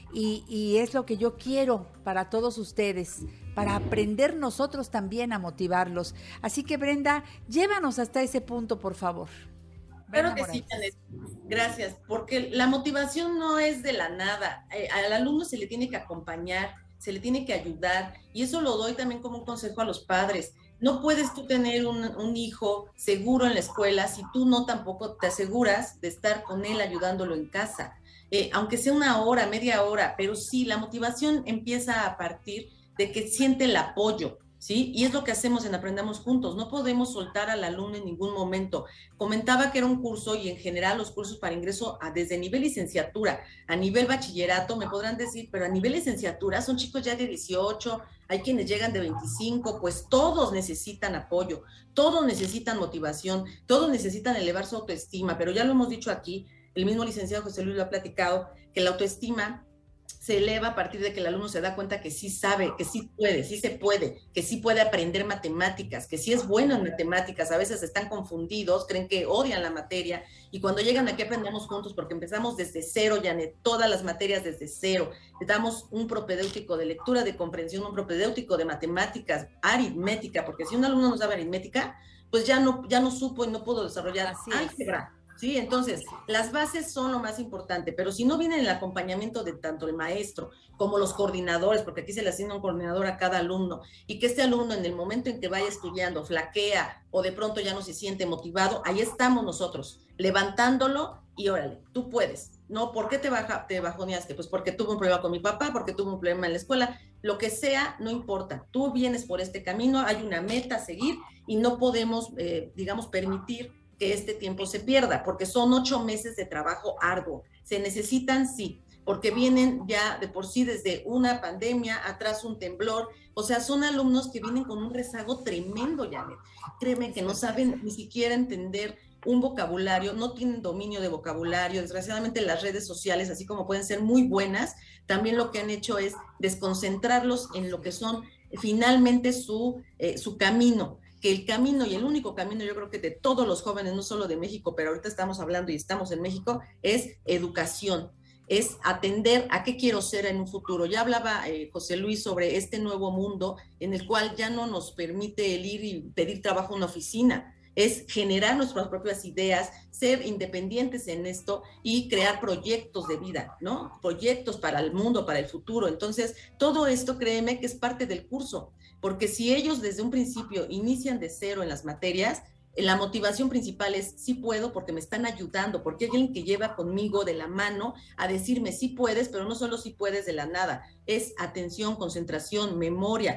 y es lo que yo quiero para todos ustedes, para aprender nosotros también a motivarlos. Así que Brenda, llévanos hasta ese punto, por favor. Claro que sí, Janet. Gracias, porque la motivación no es de la nada. Al alumno se le tiene que acompañar, se le tiene que ayudar, y eso lo doy también como un consejo a los padres. No puedes tú tener un hijo seguro en la escuela si tú no tampoco te aseguras de estar con él ayudándolo en casa. Aunque sea una hora, media hora, pero sí, la motivación empieza a partir de que siente el apoyo, ¿sí? Y es lo que hacemos en Aprendamos Juntos. No podemos soltar al alumno en ningún momento. Comentaba que era un curso, y en general los cursos para ingreso desde nivel licenciatura a nivel bachillerato, me podrán decir, pero a nivel licenciatura son chicos ya de 18, hay quienes llegan de 25, pues todos necesitan apoyo, todos necesitan motivación, todos necesitan elevar su autoestima, pero ya lo hemos dicho aquí, el mismo licenciado José Luis lo ha platicado, que la autoestima se eleva a partir de que el alumno se da cuenta que sí sabe, que sí puede, sí se puede, que sí puede aprender matemáticas, que sí es bueno en matemáticas. A veces están confundidos, creen que odian la materia, y cuando llegan aquí Aprendemos Juntos, porque empezamos desde cero, Janet, todas las materias desde cero. Le damos un propedéutico de lectura, de comprensión, un propedéutico de matemáticas, aritmética, porque si un alumno no sabe aritmética, pues ya no supo y no pudo desarrollar álgebra. Sí, entonces, las bases son lo más importante, pero si no viene el acompañamiento de tanto el maestro como los coordinadores, porque aquí se le asigna un coordinador a cada alumno, y que este alumno en el momento en que vaya estudiando flaquea o de pronto ya no se siente motivado, ahí estamos nosotros, levantándolo y órale, tú puedes. No, ¿por qué te bajoneaste? Pues porque tuve un problema con mi papá, porque tuve un problema en la escuela, lo que sea, no importa. Tú vienes por este camino, hay una meta a seguir y no podemos, permitir que este tiempo se pierda, porque son 8 meses de trabajo arduo. Se necesitan, sí, porque vienen ya de por sí desde una pandemia, atrás un temblor, o sea, son alumnos que vienen con un rezago tremendo, Janet. Créeme que no saben ni siquiera entender un vocabulario, no tienen dominio de vocabulario. Desgraciadamente las redes sociales, así como pueden ser muy buenas, también lo que han hecho es desconcentrarlos en lo que son finalmente su camino, que el camino y el único camino, yo creo que de todos los jóvenes, no solo de México, pero ahorita estamos hablando y estamos en México, es educación, es atender a qué quiero ser en un futuro. Ya hablaba José Luis sobre este nuevo mundo en el cual ya no nos permite el ir y pedir trabajo en una oficina, es generar nuestras propias ideas, ser independientes en esto y crear proyectos de vida, ¿no? Proyectos para el mundo, para el futuro. Entonces, todo esto, créeme que es parte del curso, porque si ellos desde un principio inician de cero en las materias, la motivación principal es sí puedo porque me están ayudando, porque hay alguien que lleva conmigo de la mano a decirme sí puedes, pero no solo sí puedes de la nada, es atención, concentración, memoria,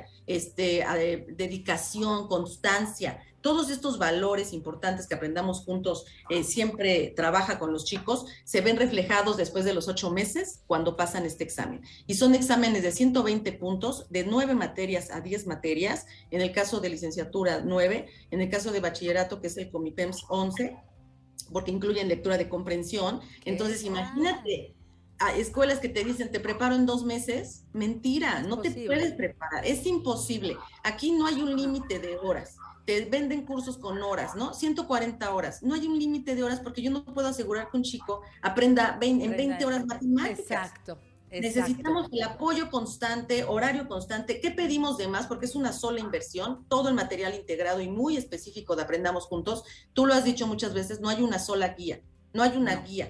dedicación, constancia. Todos estos valores importantes que Aprendamos Juntos siempre trabaja con los chicos, se ven reflejados después de los 8 meses cuando pasan este examen. Y son exámenes de 120 puntos, de 9 materias a 10 materias, en el caso de licenciatura 9, en el caso de bachillerato, que es el Comipems 11, porque incluyen lectura de comprensión. Entonces, imagínate, a escuelas que te dicen, te preparo en 2 meses, mentira, no te puedes preparar, es imposible. Aquí no hay un límite de horas. Te venden cursos con horas, ¿no? 140 horas. No hay un límite de horas porque yo no puedo asegurar que un chico aprenda en 20 horas matemáticas. Exacto. Necesitamos el apoyo constante, horario constante. ¿Qué pedimos de más? Porque es una sola inversión, todo el material integrado y muy específico de Aprendamos Juntos. Tú lo has dicho muchas veces, no hay una sola guía, no hay una guía.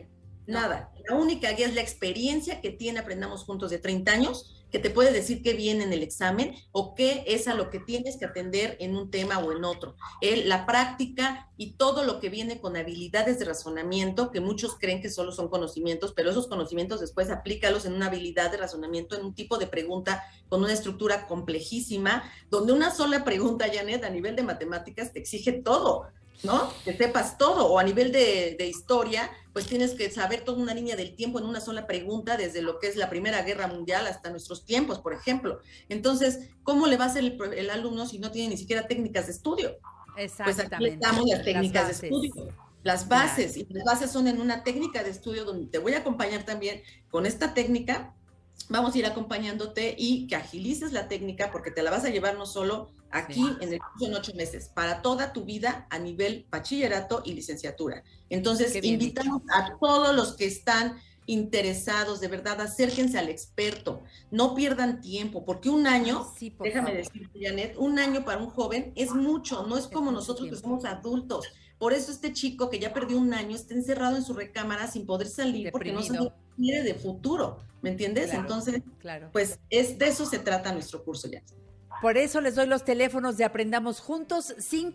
Nada. La única guía es la experiencia que tiene Aprendamos Juntos de 30 años, que te puede decir qué viene en el examen o qué es a lo que tienes que atender en un tema o en otro. La práctica y todo lo que viene con habilidades de razonamiento, que muchos creen que solo son conocimientos, pero esos conocimientos después aplícalos en una habilidad de razonamiento, en un tipo de pregunta con una estructura complejísima, donde una sola pregunta, Janet, a nivel de matemáticas te exige todo, ¿no? Que sepas todo, o a nivel de historia, pues tienes que saber toda una línea del tiempo en una sola pregunta, desde lo que es la Primera Guerra Mundial hasta nuestros tiempos, por ejemplo. Entonces, ¿cómo le va a hacer el alumno si no tiene ni siquiera técnicas de estudio? Pues aquí le damos las técnicas de estudio, las bases, claro. Y las bases son en una técnica de estudio donde te voy a acompañar también con esta técnica. Vamos a ir acompañándote y que agilices la técnica porque te la vas a llevar no solo aquí en el curso en 8 meses, para toda tu vida a nivel bachillerato y licenciatura. Entonces, invitamos a todos los que están interesados, de verdad, acérquense al experto, no pierdan tiempo, porque un año, déjame decirte, Janet, un año para un joven es mucho, no es como nosotros que somos adultos. Por eso este chico que ya perdió un año está encerrado en su recámara sin poder salir, porque no sabe qué quiere de futuro, ¿me entiendes? Claro, entonces, pues de eso se trata nuestro curso ya. Por eso les doy los teléfonos de Aprendamos Juntos,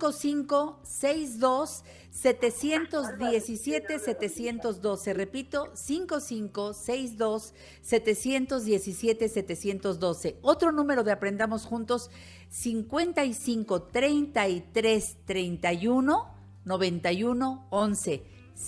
5562-717-712. Repito, 5562-717-712. Otro número de Aprendamos Juntos, 553331-9111.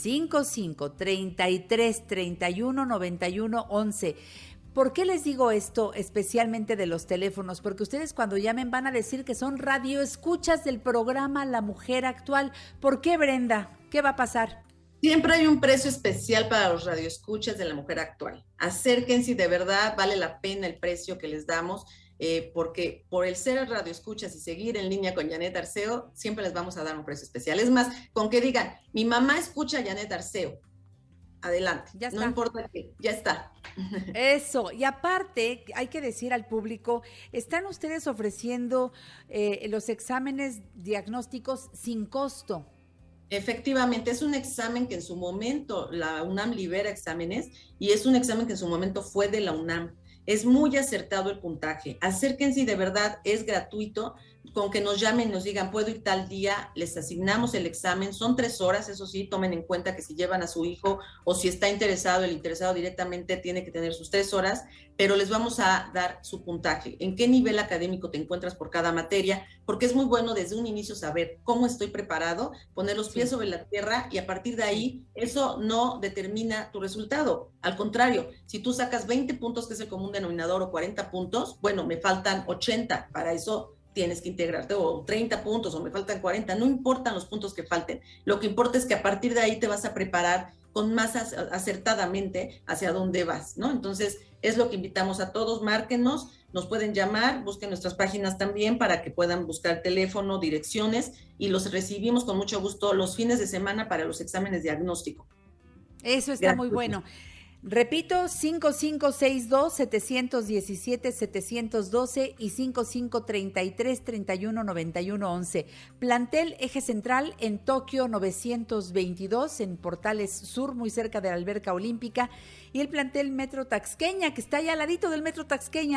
553331-9111. ¿Por qué les digo esto especialmente de los teléfonos? Porque ustedes cuando llamen van a decir que son radioescuchas del programa La Mujer Actual. ¿Por qué, Brenda? ¿Qué va a pasar? Siempre hay un precio especial para los radioescuchas de La Mujer Actual. Acérquense, de verdad vale la pena el precio que les damos, porque por el ser radioescuchas y seguir en línea con Janet Arceo, siempre les vamos a dar un precio especial. Es más, con que digan, mi mamá escucha a Janet Arceo, adelante, ya está. No importa que, ya está. Eso, y aparte, hay que decir al público, están ustedes ofreciendo los exámenes diagnósticos sin costo. Efectivamente, es un examen que en su momento la UNAM libera exámenes y es un examen que en su momento fue de la UNAM. Es muy acertado el puntaje. Acérquense y de verdad es gratuito. Con que nos llamen, nos digan, puedo ir tal día, les asignamos el examen. Son 3 horas, eso sí, tomen en cuenta que si llevan a su hijo o si está interesado, el interesado directamente tiene que tener sus 3 horas, pero les vamos a dar su puntaje. ¿En qué nivel académico te encuentras por cada materia? Porque es muy bueno desde un inicio saber cómo estoy preparado, poner los pies sobre la tierra y a partir de ahí, eso no determina tu resultado. Al contrario, si tú sacas 20 puntos, que es el común denominador, o 40 puntos, bueno, me faltan 80, para eso tienes que integrarte, o 30 puntos, o me faltan 40, no importan los puntos que falten, lo que importa es que a partir de ahí te vas a preparar con más acertadamente hacia dónde vas, ¿no? Entonces, es lo que invitamos a todos, márquenos, nos pueden llamar, busquen nuestras páginas también para que puedan buscar teléfono, direcciones, y los recibimos con mucho gusto los fines de semana para los exámenes diagnóstico. Eso está muy bueno. Repito, 5562-717-712 y 5533-319111. Plantel Eje Central en Tokio 922, en Portales Sur, muy cerca de la Alberca Olímpica. Y el plantel Metro Taxqueña, que está allá al ladito del Metro Taxqueña,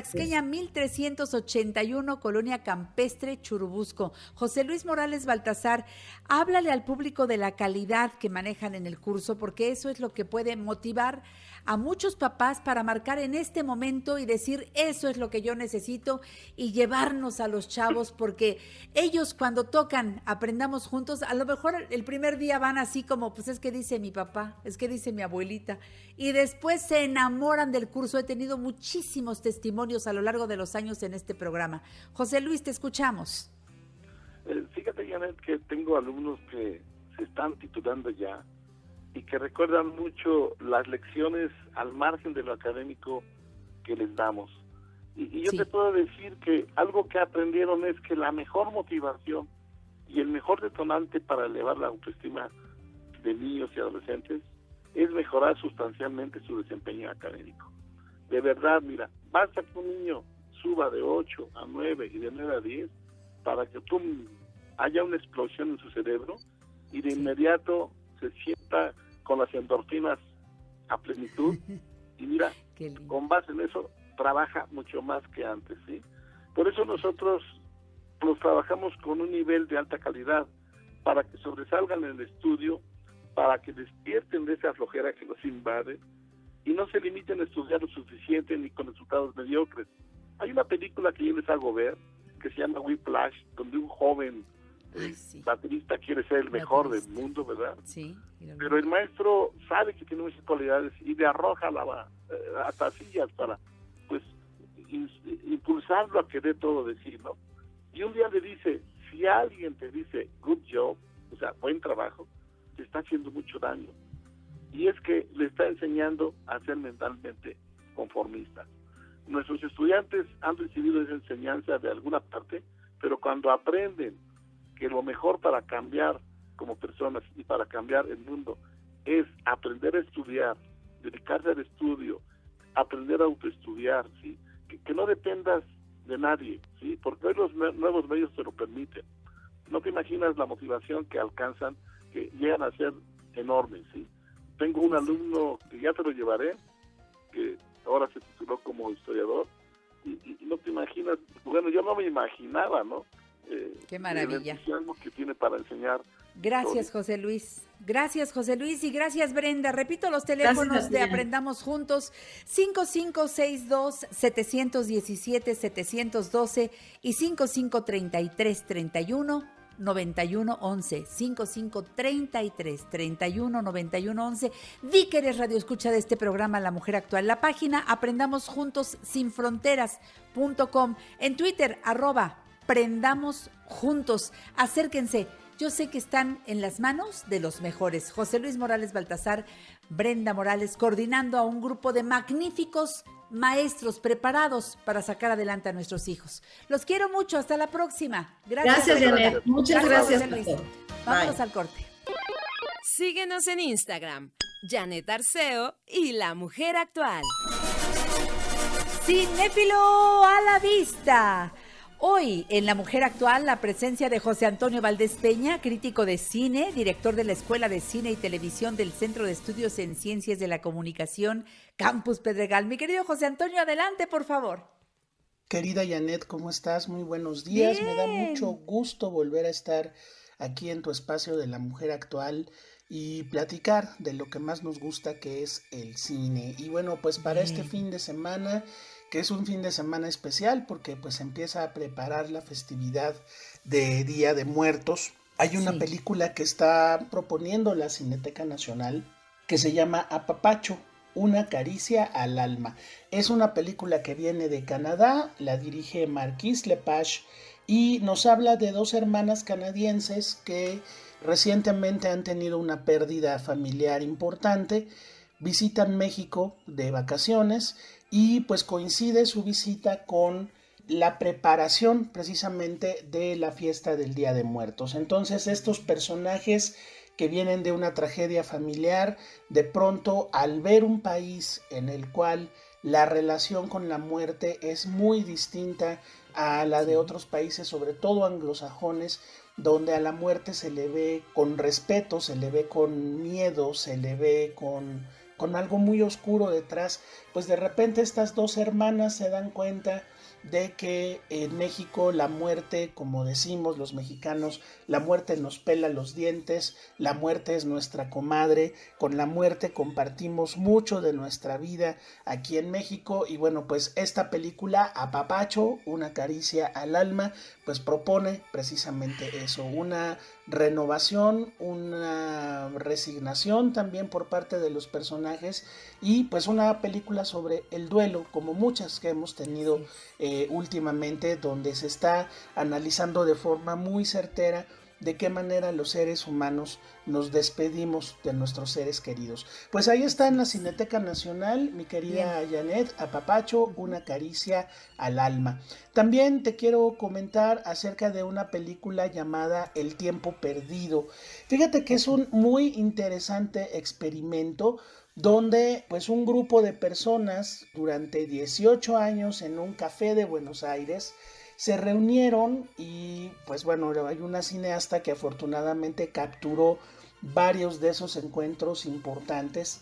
1381, Colonia Campestre, Churubusco. José Luis Morales Baltasar, háblale al público de la calidad que manejan en el curso, porque eso es lo que puede motivar a muchos papás para marcar en este momento y decir, eso es lo que yo necesito, y llevarnos a los chavos, porque ellos cuando tocan Aprendamos Juntos, a lo mejor el primer día van así como, pues es que dice mi papá, es que dice mi abuelita, y después se enamoran del curso. He tenido muchísimos testimonios a lo largo de los años en este programa. José Luis, te escuchamos. Fíjate, Janet, que tengo alumnos que se están titulando ya y que recuerdan mucho las lecciones al margen de lo académico que les damos. Y yo te puedo decir que algo que aprendieron es que la mejor motivación y el mejor detonante para elevar la autoestima de niños y adolescentes es mejorar sustancialmente su desempeño académico. De verdad, mira, basta que un niño suba de 8 a 9 y de 9 a 10 para que haya una explosión en su cerebro y de inmediato se sienta con las endorfinas a plenitud, y mira, Qué lindo. con base en eso, trabaja mucho más que antes, ¿sí? Por eso nosotros los trabajamos con un nivel de alta calidad, para que sobresalgan en el estudio, para que despierten de esa flojera que los invade, y no se limiten a estudiar lo suficiente ni con resultados mediocres. Hay una película que yo les hago ver, que se llama Whiplash, donde un joven Ay, sí. baterista quiere ser el mejor del Baterista. mundo, ¿verdad? Sí. y lo Pero el maestro sabe que tiene muchas cualidades y le arroja a tasillas para, pues, impulsarlo a que dé todo de sí, ¿no? Y un día le dice, si alguien te dice good job, o sea, buen trabajo, te está haciendo mucho daño. Y es que le está enseñando a ser mentalmente conformista. Nuestros estudiantes han recibido esa enseñanza de alguna parte, pero cuando aprenden que lo mejor para cambiar como personas y para cambiar el mundo es aprender a estudiar, dedicarse al estudio, aprender a autoestudiar, ¿sí? Que no dependas de nadie, ¿sí? Porque hoy los nuevos medios te lo permiten. No te imaginas la motivación que alcanzan, que llegan a ser enormes, ¿sí? Tengo un alumno que ya te lo llevaré, que ahora se tituló como historiador, y no te imaginas, bueno, yo no me imaginaba, ¿no? Qué maravilla. El entusiasmo que tiene para enseñar. Gracias, José Luis. Gracias, José Luis, y gracias, Brenda. Repito los teléfonos de Aprendamos Juntos: 5562-717-712 y 5533-31-9111. 5533-31-9111. Di que eres radio escucha de este programa La Mujer Actual. La página aprendamosjuntossinfronteras.com. En Twitter, @Prendamos Juntos. Acérquense. Yo sé que están en las manos de los mejores. José Luis Morales Baltasar, Brenda Morales, coordinando a un grupo de magníficos maestros preparados para sacar adelante a nuestros hijos. Los quiero mucho. Hasta la próxima. Gracias, Janet. Muchas gracias. José Luis. Vámonos al corte. Síguenos en Instagram, Janet Arceo y La Mujer Actual. Cinéfilo a la vista. Hoy, en La Mujer Actual, la presencia de José Antonio Valdés Peña, crítico de cine, director de la Escuela de Cine y Televisión del Centro de Estudios en Ciencias de la Comunicación, Campus Pedregal. Mi querido José Antonio, adelante, por favor. Querida Janet, ¿cómo estás? Muy buenos días. Bien. Me da mucho gusto volver a estar aquí en tu espacio de La Mujer Actual y platicar de lo que más nos gusta, que es el cine. Y bueno, pues para este fin de semana, que es un fin de semana especial porque pues empieza a preparar la festividad de Día de Muertos, hay una película que está proponiendo la Cineteca Nacional que se llama Apapacho, una caricia al alma. Es una película que viene de Canadá, la dirige Marquise Lepage y nos habla de dos hermanas canadienses que recientemente han tenido una pérdida familiar importante, visitan México de vacaciones y pues coincide su visita con la preparación precisamente de la fiesta del Día de Muertos. Entonces estos personajes que vienen de una tragedia familiar, de pronto al ver un país en el cual la relación con la muerte es muy distinta a la de otros países, sobre todo anglosajones, donde a la muerte se le ve con respeto, se le ve con miedo, se le ve con algo muy oscuro detrás, pues de repente estas dos hermanas se dan cuenta de que en México la muerte, como decimos los mexicanos, la muerte nos pela los dientes, la muerte es nuestra comadre, con la muerte compartimos mucho de nuestra vida aquí en México y bueno, pues esta película Apapacho, una caricia al alma, pues propone precisamente eso, una renovación, una resignación también por parte de los personajes y pues una película sobre el duelo, como muchas que hemos tenido últimamente, donde se está analizando de forma muy certera de qué manera los seres humanos nos despedimos de nuestros seres queridos. Pues ahí está en la Cineteca Nacional, mi querida Janet, Apapacho, una caricia al alma. También te quiero comentar acerca de una película llamada El tiempo perdido. Fíjate que es un muy interesante experimento donde pues un grupo de personas durante 18 años en un café de Buenos Aires se reunieron y pues bueno, hay una cineasta que afortunadamente capturó varios de esos encuentros importantes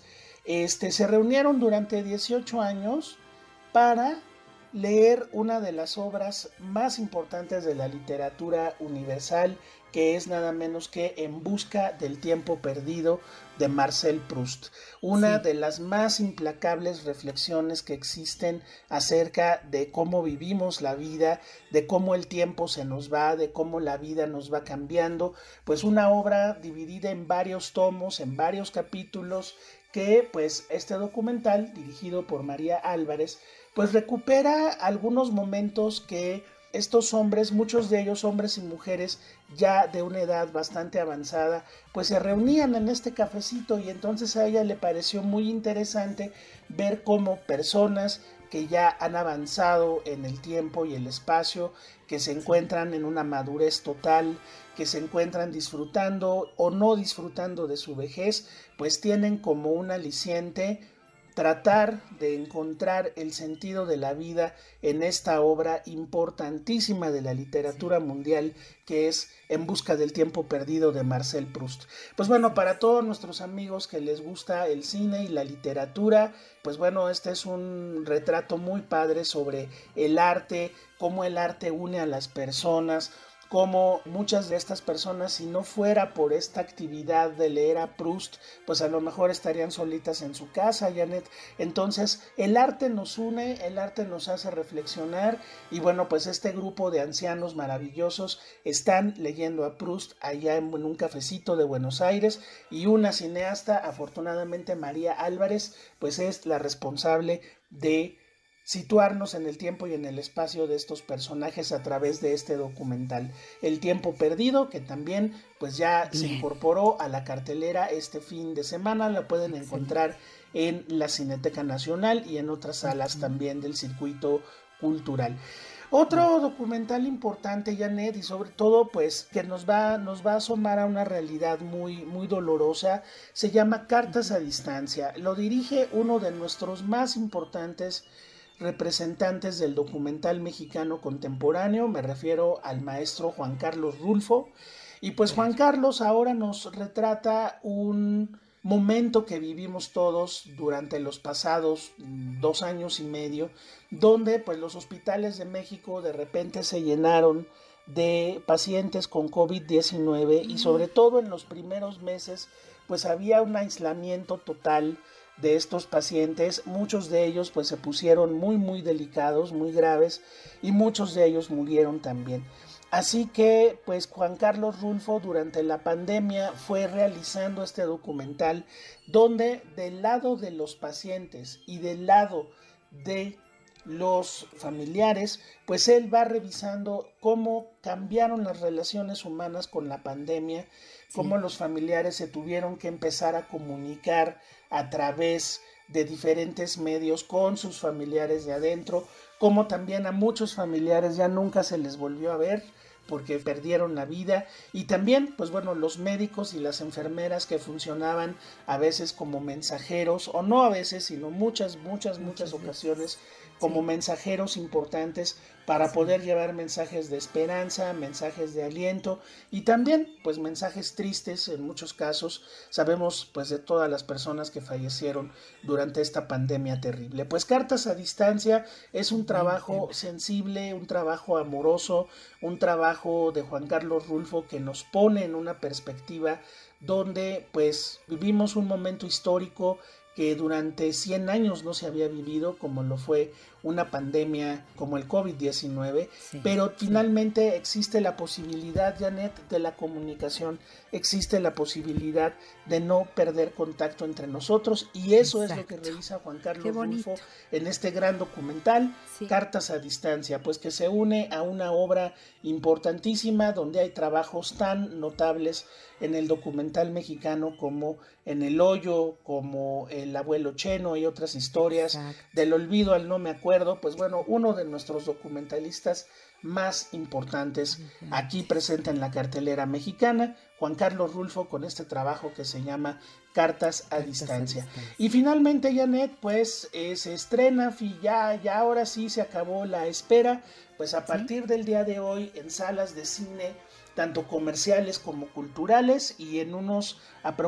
se reunieron durante 18 años para leer una de las obras más importantes de la literatura universal, que es nada menos que En busca del tiempo perdido de Marcel Proust. Una de las más implacables reflexiones que existen acerca de cómo vivimos la vida, de cómo el tiempo se nos va, de cómo la vida nos va cambiando. Pues una obra dividida en varios tomos, en varios capítulos, que pues este documental, dirigido por María Álvarez, pues recupera algunos momentos que estos hombres, muchos de ellos hombres y mujeres ya de una edad bastante avanzada, pues se reunían en este cafecito, y entonces a ella le pareció muy interesante ver cómo personas que ya han avanzado en el tiempo y el espacio, que se encuentran en una madurez total, que se encuentran disfrutando o no disfrutando de su vejez, pues tienen como un aliciente tratar de encontrar el sentido de la vida en esta obra importantísima de la literatura mundial, que es En busca del tiempo perdido de Marcel Proust. Pues bueno, para todos nuestros amigos que les gusta el cine y la literatura, pues bueno, este es un retrato muy padre sobre el arte, cómo el arte une a las personas, como muchas de estas personas, si no fuera por esta actividad de leer a Proust, pues a lo mejor estarían solitas en su casa, Janet. Entonces el arte nos une, el arte nos hace reflexionar, y bueno, pues este grupo de ancianos maravillosos están leyendo a Proust allá en un cafecito de Buenos Aires, y una cineasta, afortunadamente María Álvarez, pues es la responsable de situarnos en el tiempo y en el espacio de estos personajes a través de este documental, El tiempo perdido, que también pues ya se incorporó a la cartelera este fin de semana. La pueden encontrar en la Cineteca Nacional y en otras salas también del circuito cultural. Otro documental importante, Janet, y sobre todo pues que nos va a asomar a una realidad muy, muy dolorosa, se llama Cartas a Distancia. Lo dirige uno de nuestros más importantes representantes del documental mexicano contemporáneo, me refiero al maestro Juan Carlos Rulfo, y pues Juan Carlos ahora nos retrata un momento que vivimos todos durante los pasados 2 años y medio, donde pues los hospitales de México de repente se llenaron de pacientes con COVID-19, y sobre todo en los primeros meses pues había un aislamiento total de estos pacientes. Muchos de ellos pues se pusieron muy muy delicados, muy graves, y muchos de ellos murieron también. Así que pues Juan Carlos Rulfo durante la pandemia fue realizando este documental, donde del lado de los pacientes y del lado de los familiares, pues él va revisando cómo cambiaron las relaciones humanas con la pandemia, cómo los familiares se tuvieron que empezar a comunicar a través de diferentes medios con sus familiares de adentro, como también a muchos familiares ya nunca se les volvió a ver porque perdieron la vida, y también pues bueno, los médicos y las enfermeras que funcionaban a veces como mensajeros, o no a veces, sino muchas ocasiones como mensajeros importantes para poder llevar mensajes de esperanza, mensajes de aliento, y también pues mensajes tristes en muchos casos. Sabemos pues de todas las personas que fallecieron durante esta pandemia terrible. Pues Cartas a Distancia es un trabajo sensible, un trabajo amoroso, un trabajo de Juan Carlos Rulfo que nos pone en una perspectiva donde pues vivimos un momento histórico que durante 100 años no se había vivido, como lo fue una pandemia como el COVID-19, pero finalmente existe la posibilidad, Janet, de la comunicación, existe la posibilidad de no perder contacto entre nosotros, y eso es lo que revisa Juan Carlos Rulfo en este gran documental, Cartas a Distancia, pues que se une a una obra importantísima donde hay trabajos tan notables en el documental mexicano como En el hoyo, como El abuelo Cheno y otras historias, Del olvido al no me acuerdo. Pues bueno, uno de nuestros documentalistas más importantes aquí presente en la cartelera mexicana, Juan Carlos Rulfo, con este trabajo que se llama Cartas a Distancia. Y finalmente, Janet, pues se estrena, ya ahora sí se acabó la espera, pues a partir del día de hoy en salas de cine tanto comerciales como culturales, y en unos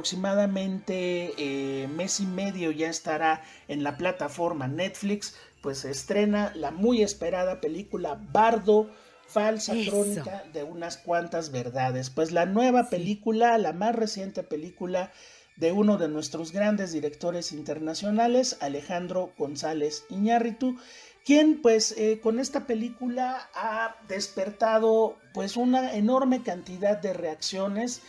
aproximadamente mes y medio ya estará en la plataforma Netflix. Pues se estrena la muy esperada película Bardo, falsa crónica de unas cuantas verdades. Pues la nueva película, la más reciente película de uno de nuestros grandes directores internacionales, Alejandro González Iñárritu, quien pues con esta película ha despertado pues una enorme cantidad de reacciones,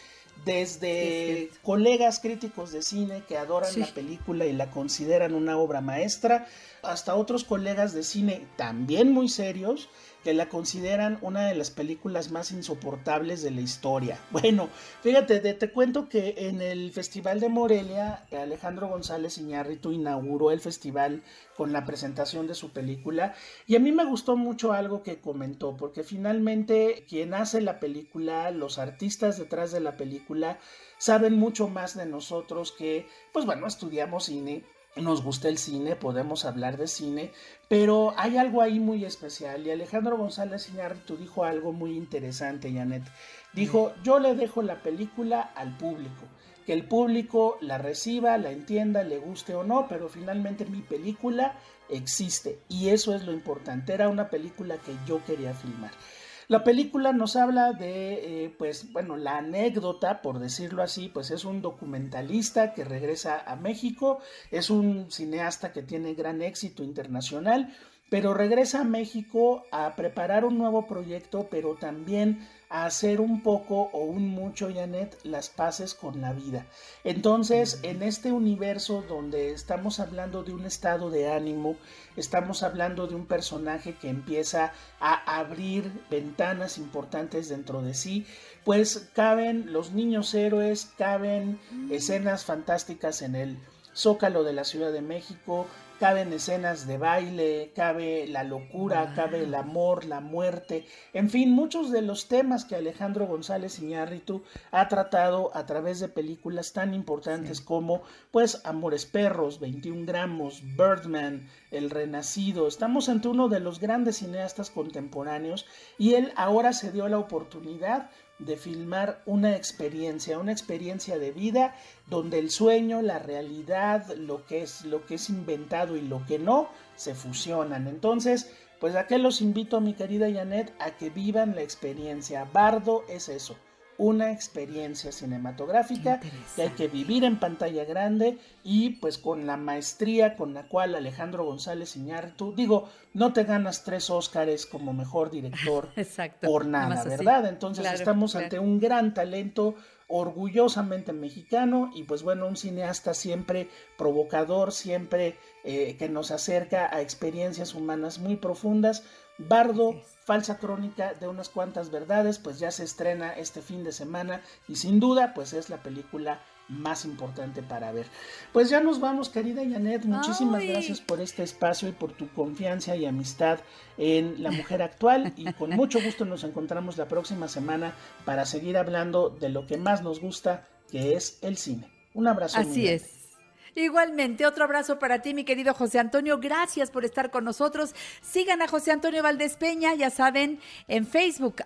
desde colegas críticos de cine que adoran la película y la consideran una obra maestra, hasta otros colegas de cine también muy serios que la consideran una de las películas más insoportables de la historia. Bueno, fíjate, te cuento que en el Festival de Morelia, Alejandro González Iñárritu inauguró el festival con la presentación de su película, y a mí me gustó mucho algo que comentó, porque finalmente quien hace la película, los artistas detrás de la película, saben mucho más de nosotros que, pues bueno, estudiamos cine, nos gusta el cine, podemos hablar de cine, pero hay algo ahí muy especial, y Alejandro González Iñárritu dijo algo muy interesante, Janet. Dijo, yo le dejo la película al público, que el público la reciba, la entienda, le guste o no, pero finalmente mi película existe, y eso es lo importante. Era una película que yo quería filmar. La película nos habla de, pues bueno, la anécdota, por decirlo así, pues es un documentalista que regresa a México, es un cineasta que tiene gran éxito internacional, pero regresa a México a preparar un nuevo proyecto, pero también a hacer un poco o un mucho, Janet, las paces con la vida. Entonces, en este universo donde estamos hablando de un estado de ánimo, estamos hablando de un personaje que empieza a abrir ventanas importantes dentro de sí, pues caben los niños héroes, caben escenas fantásticas en el Zócalo de la Ciudad de México, caben escenas de baile, cabe la locura, cabe el amor, la muerte, en fin, muchos de los temas que Alejandro González Iñárritu ha tratado a través de películas tan importantes como, pues, Amores Perros, 21 gramos, Birdman, El Renacido. Estamos ante uno de los grandes cineastas contemporáneos, y él ahora se dio la oportunidad de filmar una experiencia de vida, donde el sueño, la realidad, lo que es inventado y lo que no, se fusionan. Entonces, pues a qué los invito, mi querida Janet, a que vivan la experiencia. Bardo es eso, una experiencia cinematográfica que hay que vivir en pantalla grande, y pues con la maestría con la cual Alejandro González Iñárritu, digo, no te ganas 3 Óscares como mejor director por nada, ¿verdad? Entonces estamos ante un gran talento, orgullosamente mexicano, y pues bueno, un cineasta siempre provocador, siempre que nos acerca a experiencias humanas muy profundas. Bardo, falsa crónica de unas cuantas verdades, pues ya se estrena este fin de semana, y sin duda pues es la película más importante para ver. Pues ya nos vamos, querida Janet, muchísimas gracias por este espacio y por tu confianza y amistad en La Mujer Actual, y con mucho gusto nos encontramos la próxima semana para seguir hablando de lo que más nos gusta, que es el cine. Un abrazo. Así es. Igualmente, otro abrazo para ti, mi querido José Antonio. Gracias por estar con nosotros. Sigan a José Antonio Valdés Peña, ya saben, en Facebook,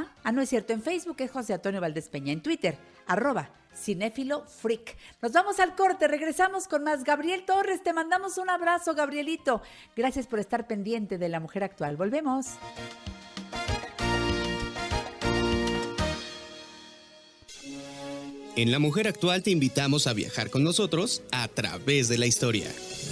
en Facebook es José Antonio Valdés Peña, en Twitter, @Cinéfilo Freak. Nos vamos al corte, regresamos con más. Gabriel Torres, te mandamos un abrazo, Gabrielito. Gracias por estar pendiente de La Mujer Actual. Volvemos. En La Mujer Actual te invitamos a viajar con nosotros a través de la historia.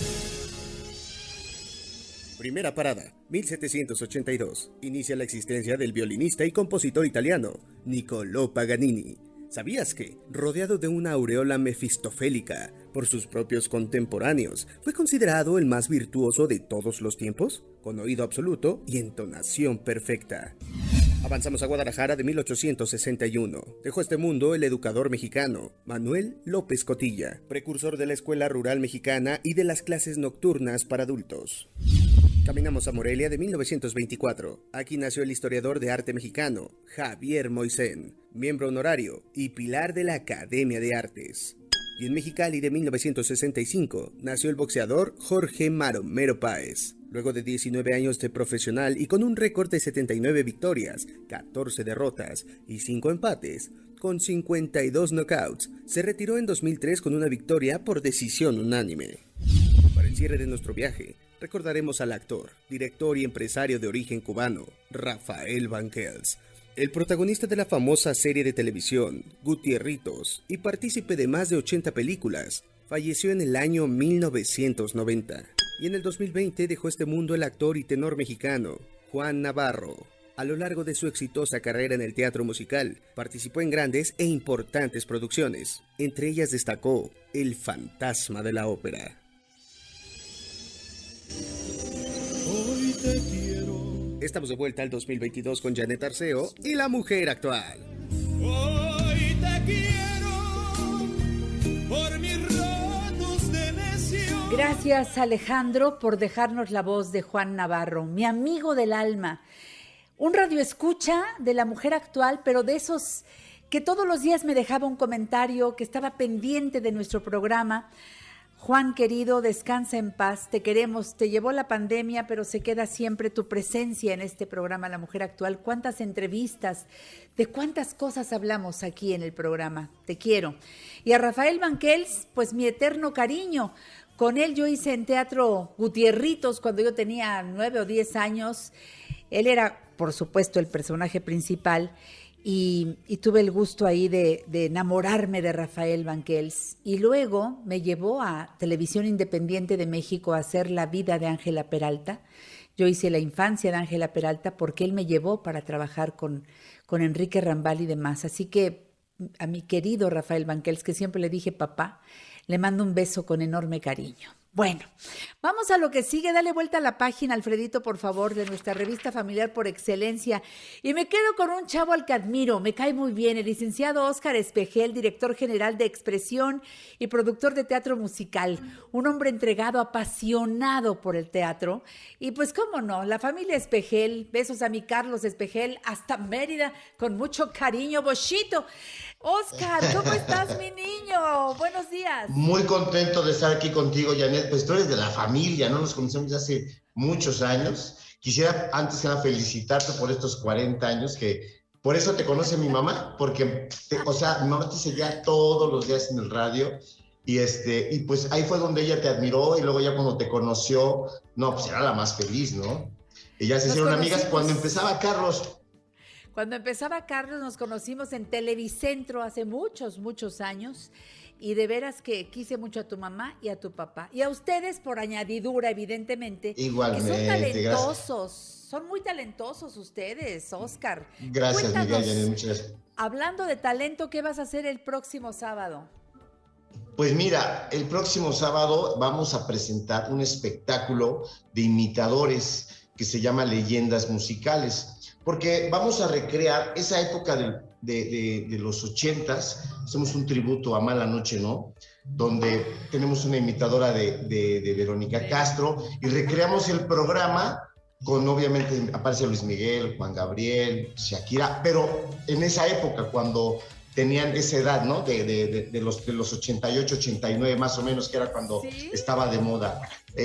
Primera parada, 1782. Inicia la existencia del violinista y compositor italiano, Niccolò Paganini. ¿Sabías que, rodeado de una aureola mefistofélica por sus propios contemporáneos, fue considerado el más virtuoso de todos los tiempos? Con oído absoluto y entonación perfecta. Avanzamos a Guadalajara de 1861. Dejó este mundo el educador mexicano, Manuel López Cotilla, precursor de la escuela rural mexicana y de las clases nocturnas para adultos. Caminamos a Morelia de 1924. Aquí nació el historiador de arte mexicano, Javier Moisén, miembro honorario y pilar de la Academia de Artes. Y en Mexicali de 1965 nació el boxeador Jorge Maromero Páez. Luego de 19 años de profesional y con un récord de 79 victorias, 14 derrotas y 5 empates, con 52 knockouts, se retiró en 2003 con una victoria por decisión unánime. Para el cierre de nuestro viaje, recordaremos al actor, director y empresario de origen cubano, Rafael Banquels, el protagonista de la famosa serie de televisión, Gutierritos, y partícipe de más de 80 películas. Falleció en el año 1990 y en el 2020 dejó este mundo el actor y tenor mexicano, Juan Navarro. A lo largo de su exitosa carrera en el teatro musical, participó en grandes e importantes producciones. Entre ellas destacó El Fantasma de la Ópera. Hoy te quiero. Estamos de vuelta al 2022 con Janet Arceo y La Mujer Actual. Hoy te quiero por mis ratos de necio. Gracias, Alejandro, por dejarnos la voz de Juan Navarro, mi amigo del alma. Un radioescucha de La Mujer Actual, pero de esos que todos los días me dejaba un comentario, que estaba pendiente de nuestro programa. Juan, querido, descansa en paz, te queremos, te llevó la pandemia, pero se queda siempre tu presencia en este programa La Mujer Actual. Cuántas entrevistas, de cuántas cosas hablamos aquí en el programa, te quiero. Y a Rafael Banquels, pues mi eterno cariño. Con él yo hice en teatro Gutierritos cuando yo tenía 9 o 10 años. Él era, por supuesto, el personaje principal. Y tuve el gusto ahí de enamorarme de Rafael Banquels. Y luego me llevó a Televisión Independiente de México a hacer La vida de Ángela Peralta. Yo hice La infancia de Ángela Peralta porque él me llevó para trabajar con Enrique Rambal y demás. Así que a mi querido Rafael Banquels, que siempre le dije papá, le mando un beso con enorme cariño. Bueno, vamos a lo que sigue. Dale vuelta a la página, Alfredito, por favor, de nuestra revista familiar por excelencia. Y me quedo con un chavo al que admiro, me cae muy bien, el licenciado Óscar Espejel, director general de Expresión y productor de teatro musical. Un hombre entregado, apasionado por el teatro. Y pues, cómo no, la familia Espejel, besos a mi Carlos Espejel, hasta Mérida, con mucho cariño, Bochito. Óscar, ¿cómo estás, mi niño? Buenos días. Muy contento de estar aquí contigo, Janet. Pues tú eres de la familia, ¿no? Nos conocemos ya hace muchos años. Quisiera antes que nada felicitarte por estos 40 años, que por eso te conoce mi mamá, porque, mi mamá te seguía todos los días en el radio y pues ahí fue donde ella te admiró y luego ya cuando te conoció, no, pues era la más feliz, ¿no? Ellas se hicieron amigas cuando empezaba Carlos. Cuando empezaba Carlos nos conocimos en Televicentro hace muchos, muchos años y de veras que quise mucho a tu mamá y a tu papá. Y a ustedes por añadidura, evidentemente. Igualmente. Que son talentosos, son muy talentosos ustedes, Óscar. Gracias, Miguel, Janet, muchas gracias. Hablando de talento, ¿qué vas a hacer el próximo sábado? Pues mira, el próximo sábado vamos a presentar un espectáculo de imitadores que se llama Leyendas Musicales. Porque vamos a recrear esa época de los 80s, hacemos un tributo a Mala Noche, ¿no? Donde tenemos una imitadora de Verónica Castro y recreamos el programa con, obviamente, aparece Luis Miguel, Juan Gabriel, Shakira, pero en esa época, cuando tenían esa edad, ¿no? De los 88, 89 más o menos, que era cuando estaba de moda.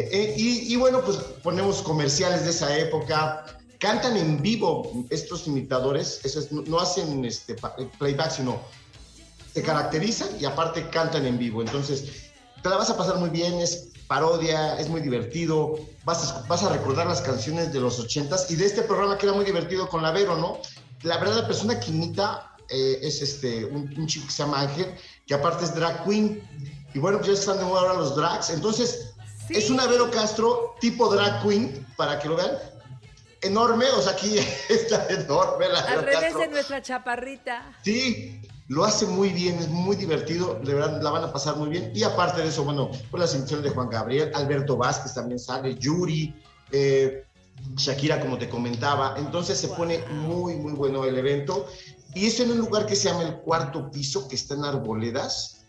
Y bueno, pues ponemos comerciales de esa época. Cantan en vivo estos imitadores, no hacen playback, sino se caracterizan y aparte cantan en vivo. Entonces, te la vas a pasar muy bien, es parodia, es muy divertido, vas a recordar las canciones de los 80s y de este programa que era muy divertido con la Vero, ¿no? La verdad, la persona que imita es un chico que se llama Ángel, que aparte es drag queen. Y bueno, pues ya están de moda ahora los drags. Entonces, es una Vero Castro tipo drag queen, para que lo vean. Enorme, o sea, aquí está enorme la Al revés Castro. de nuestra chaparrita. Sí, lo hace muy bien, es muy divertido, de verdad la van a pasar muy bien. Y aparte de eso, bueno, pues las imitaciones de Juan Gabriel, Alberto Vázquez también sale, Yuri, Shakira, como te comentaba. Entonces se pone muy, muy bueno el evento. Y es en un lugar que se llama el Cuarto Piso, que está en Arboledas.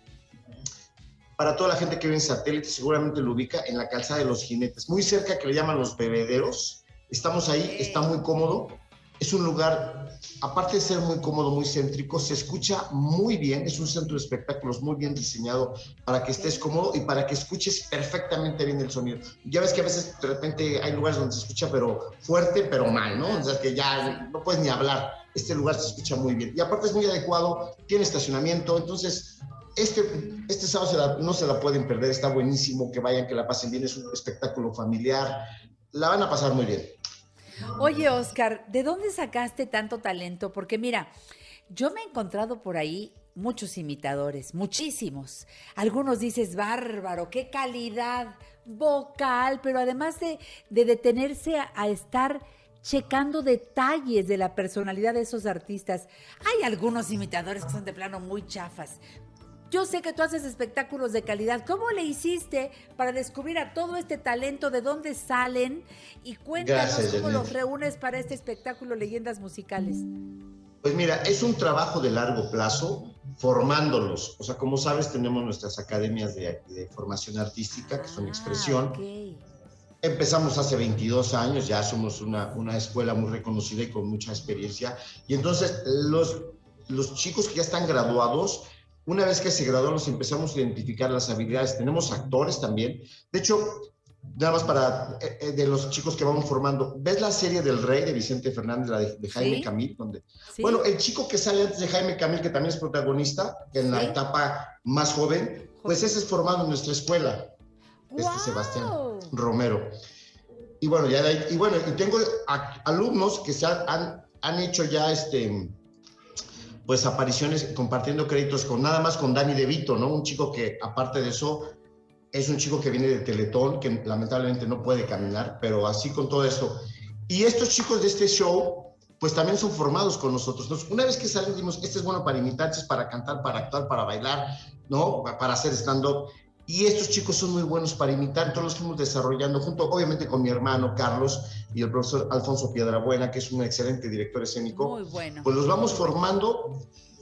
Para toda la gente que vive en satélite, seguramente lo ubica, en la calzada de los Jinetes, muy cerca, que le llaman Los Bebederos. Estamos ahí, está muy cómodo. Es un lugar, aparte de ser muy cómodo, muy céntrico, se escucha muy bien, es un centro de espectáculos muy bien diseñado para que estés cómodo y para que escuches perfectamente bien el sonido. Ya ves que a veces de repente hay lugares donde se escucha pero fuerte, pero mal, ¿no? O sea, que ya no puedes ni hablar. Este lugar se escucha muy bien. Y aparte es muy adecuado, tiene estacionamiento, entonces este sábado no se la pueden perder, está buenísimo, que vayan, que la pasen bien, es un espectáculo familiar, la van a pasar muy bien. Oye, Oscar, ¿de dónde sacaste tanto talento? Porque mira, yo me he encontrado por ahí muchos imitadores, muchísimos. Algunos dices, bárbaro, qué calidad vocal, pero además de detenerse a estar checando detalles de la personalidad de esos artistas. Hay algunos imitadores que son de plano muy chafas. Yo sé que tú haces espectáculos de calidad. ¿Cómo le hiciste para descubrir a todo este talento? ¿De dónde salen? Y cuéntanos. Gracias, cómo los reúnes para este espectáculo Leyendas Musicales. Pues mira, es un trabajo de largo plazo, formándolos. O sea, como sabes, tenemos nuestras academias de formación artística, que son Expresión. Okay. Empezamos hace 22 años, ya somos una escuela muy reconocida y con mucha experiencia. Y entonces los chicos que ya están graduados, una vez que se gradúan, los empezamos a identificar las habilidades. Tenemos actores también. De hecho, nada más de los chicos que vamos formando, ¿ves la serie del Rey de Vicente Fernández, la de Jaime Camil? Donde, sí. Bueno, el chico que sale antes de Jaime Camil, que también es protagonista, en la etapa más joven, pues ese es formado en nuestra escuela. Wow. Sebastián Romero. Y bueno, y tengo alumnos que han hecho ya pues apariciones compartiendo créditos nada más con Danny DeVito, ¿no? Un chico que, aparte de eso, es un chico que viene de Teletón, que lamentablemente no puede caminar, pero así con todo esto. Y estos chicos de este show, pues también son formados con nosotros. Entonces, una vez que salimos, dijimos, este es bueno para imitar, este es para cantar, para actuar, para bailar, ¿no? Para hacer stand-up. Y estos chicos son muy buenos para imitar, todos los que estamos desarrollando, junto obviamente con mi hermano Carlos y el profesor Alfonso Piedrabuena, que es un excelente director escénico. Muy bueno. Pues los vamos formando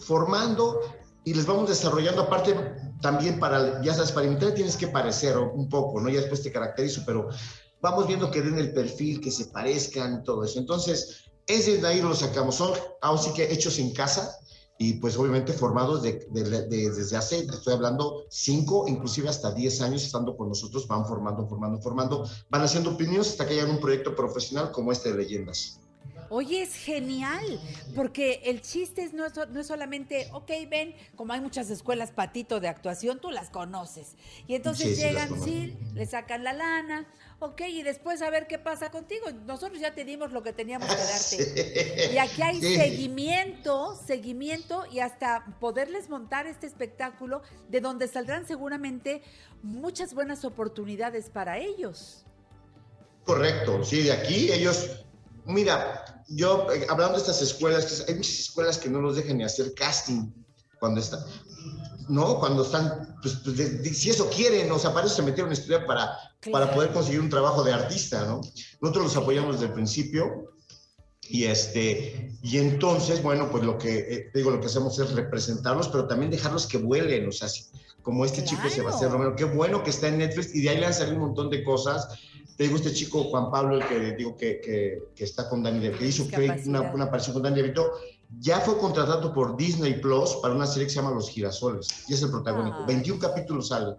y les vamos desarrollando, aparte también ya sabes, para imitar tienes que parecer un poco, ¿no? Ya después te caracterizo, pero vamos viendo que den el perfil, que se parezcan, todo eso. Entonces, desde ahí lo sacamos, son así que hechos en casa. Y pues obviamente formados desde hace, estoy hablando 5, inclusive hasta 10 años estando con nosotros, van formando, van haciendo opiniones hasta que hayan un proyecto profesional como este de Leyendas. Oye, es genial, porque el chiste no es solamente, ok, ven, como hay muchas escuelas patito de actuación, tú las conoces. Y entonces llegan, le sacan la lana, ok, y después a ver qué pasa contigo. Nosotros ya te dimos lo que teníamos que darte. Y aquí hay seguimiento, y hasta poderles montar este espectáculo de donde saldrán seguramente muchas buenas oportunidades para ellos. Correcto, sí, de aquí ellos... Mira, yo hablando de estas escuelas, hay muchas escuelas que no los dejan ni hacer casting cuando están, ¿no? Cuando están, pues si eso quieren, o sea, para eso se metieron a estudiar para poder conseguir un trabajo de artista, ¿no? Nosotros los apoyamos desde el principio y entonces, bueno, pues lo que hacemos es representarlos, pero también dejarlos que vuelen, o sea, como este chico Sebastián Romero, qué bueno que está en Netflix y de ahí le han salido un montón de cosas. Te digo, este chico Juan Pablo, el que digo que está con Danny DeVito, que hizo una aparición con Danny DeVito, ya fue contratado por Disney Plus para una serie que se llama Los Girasoles, y es el protagónico. 21 capítulos sale.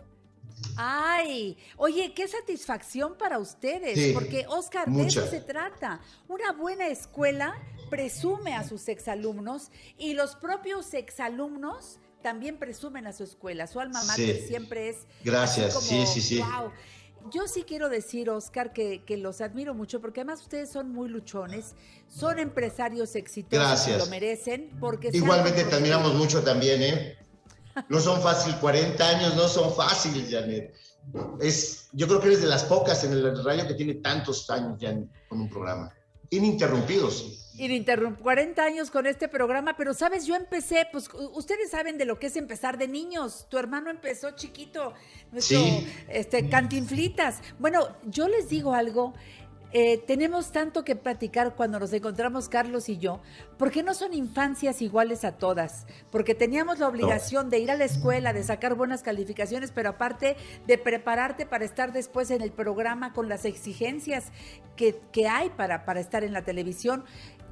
Ay, oye, qué satisfacción para ustedes, porque Oscar, mucha. De eso se trata. Una buena escuela presume a sus exalumnos y los propios exalumnos también presumen a su escuela. Su alma mater siempre es... Gracias, como, sí. Wow. Yo sí quiero decir, Oscar, que los admiro mucho, porque además ustedes son muy luchones, son empresarios exitosos. Gracias. Que lo merecen. Porque igualmente te admiramos mucho también, ¿eh? No son fácil, 40 años no son fáciles, Janet. Yo creo que eres de las pocas en el radio que tiene tantos años ya con un programa. Ininterrumpidos. 40 años con este programa, pero sabes, yo empecé, pues ustedes saben de lo que es empezar de niños. Tu hermano empezó chiquito, nuestro Cantinflitas. Bueno, yo les digo algo, tenemos tanto que platicar cuando nos encontramos Carlos y yo, porque no son infancias iguales a todas, porque teníamos la obligación de ir a la escuela, de sacar buenas calificaciones, pero aparte de prepararte para estar después en el programa con las exigencias que hay para estar en la televisión.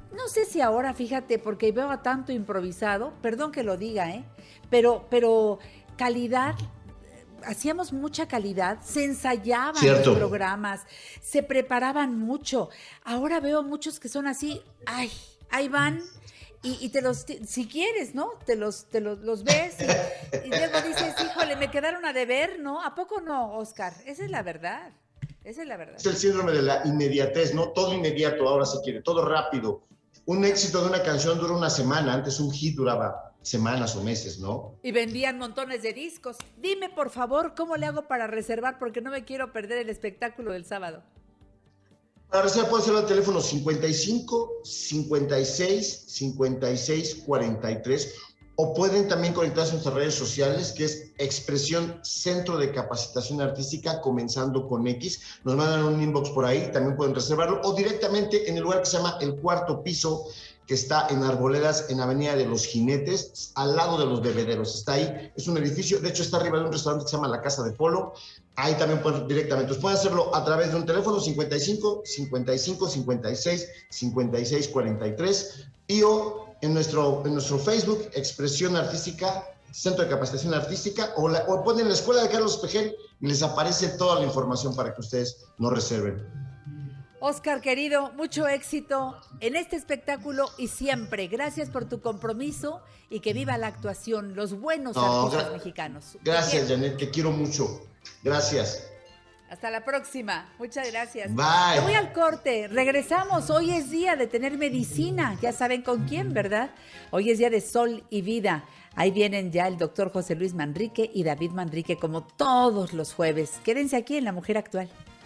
No sé si ahora, fíjate, porque veo a tanto improvisado, perdón que lo diga, pero calidad, hacíamos mucha calidad, se ensayaban Cierto. los programas, se preparaban mucho. Ahora veo muchos que son así, ay, ahí van. Y te los, si quieres, ¿no? Te los ves y luego dices, híjole, me quedaron a deber, ¿no? ¿A poco no, Oscar? Esa es la verdad. Esa es la verdad. Es el síndrome de la inmediatez, ¿no? Todo inmediato ahora se quiere, todo rápido. Un éxito de una canción dura una semana, antes un hit duraba semanas o meses, ¿no? Y vendían montones de discos. Dime, por favor, ¿cómo le hago para reservar? Porque no me quiero perder el espectáculo del sábado. Para reservar puede ser al teléfono 55 56 56 43 o pueden también conectarse a nuestras redes sociales, que es Expresión Centro de Capacitación Artística, comenzando con X. Nos mandan un inbox por ahí, también pueden reservarlo, o directamente en el lugar que se llama El Cuarto Piso, que está en Arboledas, en Avenida de los Jinetes, al lado de los bebederos. Está ahí, es un edificio, de hecho está arriba de un restaurante que se llama La Casa de Polo. Ahí también pueden directamente. Entonces pueden hacerlo a través de un teléfono 55 55 56 56 43 y o en nuestro Facebook, Expresión Artística, Centro de Capacitación Artística, o ponen la Escuela de Carlos Pejel y les aparece toda la información para que ustedes nos reserven. Oscar, querido, mucho éxito en este espectáculo y siempre. Gracias por tu compromiso y que viva la actuación, los buenos artistas mexicanos. Gracias, Janet, te quiero mucho. Gracias. Hasta la próxima. Muchas gracias. Bye. Me voy al corte. Regresamos. Hoy es día de tener medicina. Ya saben con quién, ¿verdad? Hoy es día de Sol y Vida. Ahí vienen ya el doctor José Luis Manrique y David Manrique como todos los jueves. Quédense aquí en La Mujer Actual.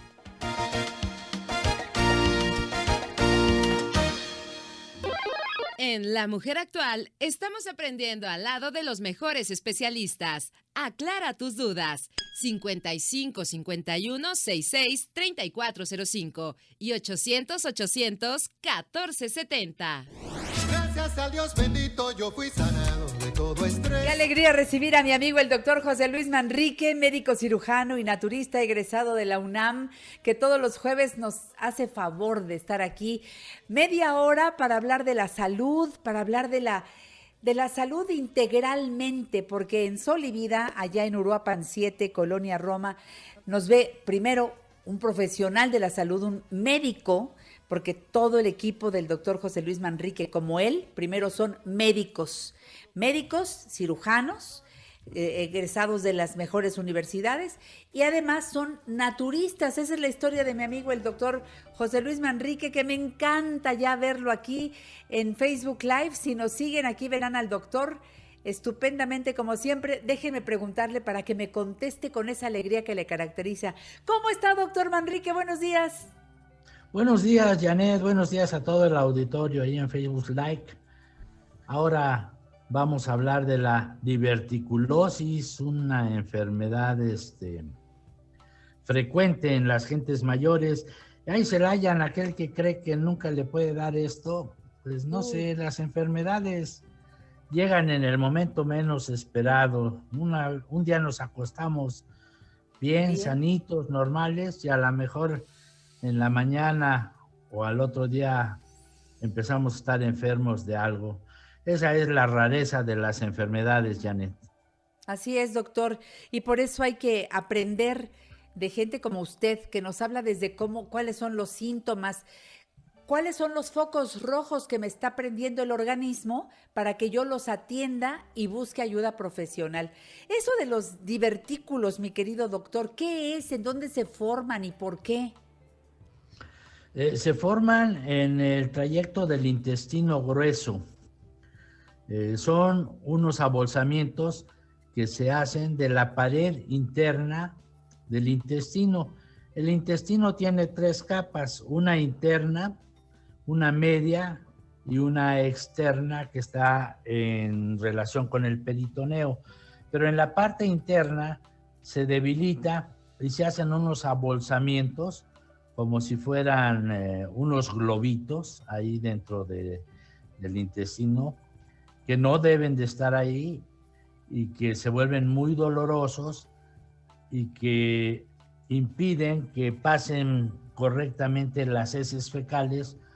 En La Mujer Actual estamos aprendiendo al lado de los mejores especialistas. Aclara tus dudas. 55 51 66 3405 y 800 800 1470. Gracias a Dios bendito yo fui sanado de todo estrés. Qué alegría recibir a mi amigo el doctor José Luis Manrique, médico cirujano y naturista egresado de la UNAM, que todos los jueves nos hace favor de estar aquí media hora para hablar de la salud, para hablar de la salud integralmente, porque en Sol y Vida, allá en Uruapan 7, Colonia Roma, nos ve primero un profesional de la salud, un médico, porque todo el equipo del doctor José Luis Manrique, como él, primero son médicos, cirujanos, egresados de las mejores universidades, y además son naturistas. Esa es la historia de mi amigo el doctor José Luis Manrique, que me encanta ya verlo aquí en Facebook Live. Si nos siguen aquí verán al doctor estupendamente como siempre. Déjenme preguntarle para que me conteste con esa alegría que le caracteriza. ¿Cómo está, doctor Manrique? Buenos días. Buenos días, Janet. Buenos días a todo el auditorio ahí en Facebook Live. Ahora vamos a hablar de la diverticulosis, una enfermedad frecuente en las gentes mayores. Ahí se la hallan aquel que cree que nunca le puede dar esto. Pues no sé, las enfermedades llegan en el momento menos esperado. Un día nos acostamos bien, sanitos, normales, y a lo mejor en la mañana o al otro día empezamos a estar enfermos de algo. Esa es la rareza de las enfermedades, Janet. Así es, doctor. Y por eso hay que aprender de gente como usted, que nos habla desde cuáles son los síntomas, cuáles son los focos rojos que me está prendiendo el organismo para que yo los atienda y busque ayuda profesional. Eso de los divertículos, mi querido doctor, ¿qué es? ¿En dónde se forman y por qué? Se forman en el trayecto del intestino grueso. Son unos abolsamientos que se hacen de la pared interna del intestino. El intestino tiene 3 capas, una interna, una media y una externa que está en relación con el peritoneo. Pero en la parte interna se debilita y se hacen unos abolsamientos como si fueran unos globitos ahí dentro del intestino, que no deben de estar ahí y que se vuelven muy dolorosos y que impiden que pasen correctamente las heces fecales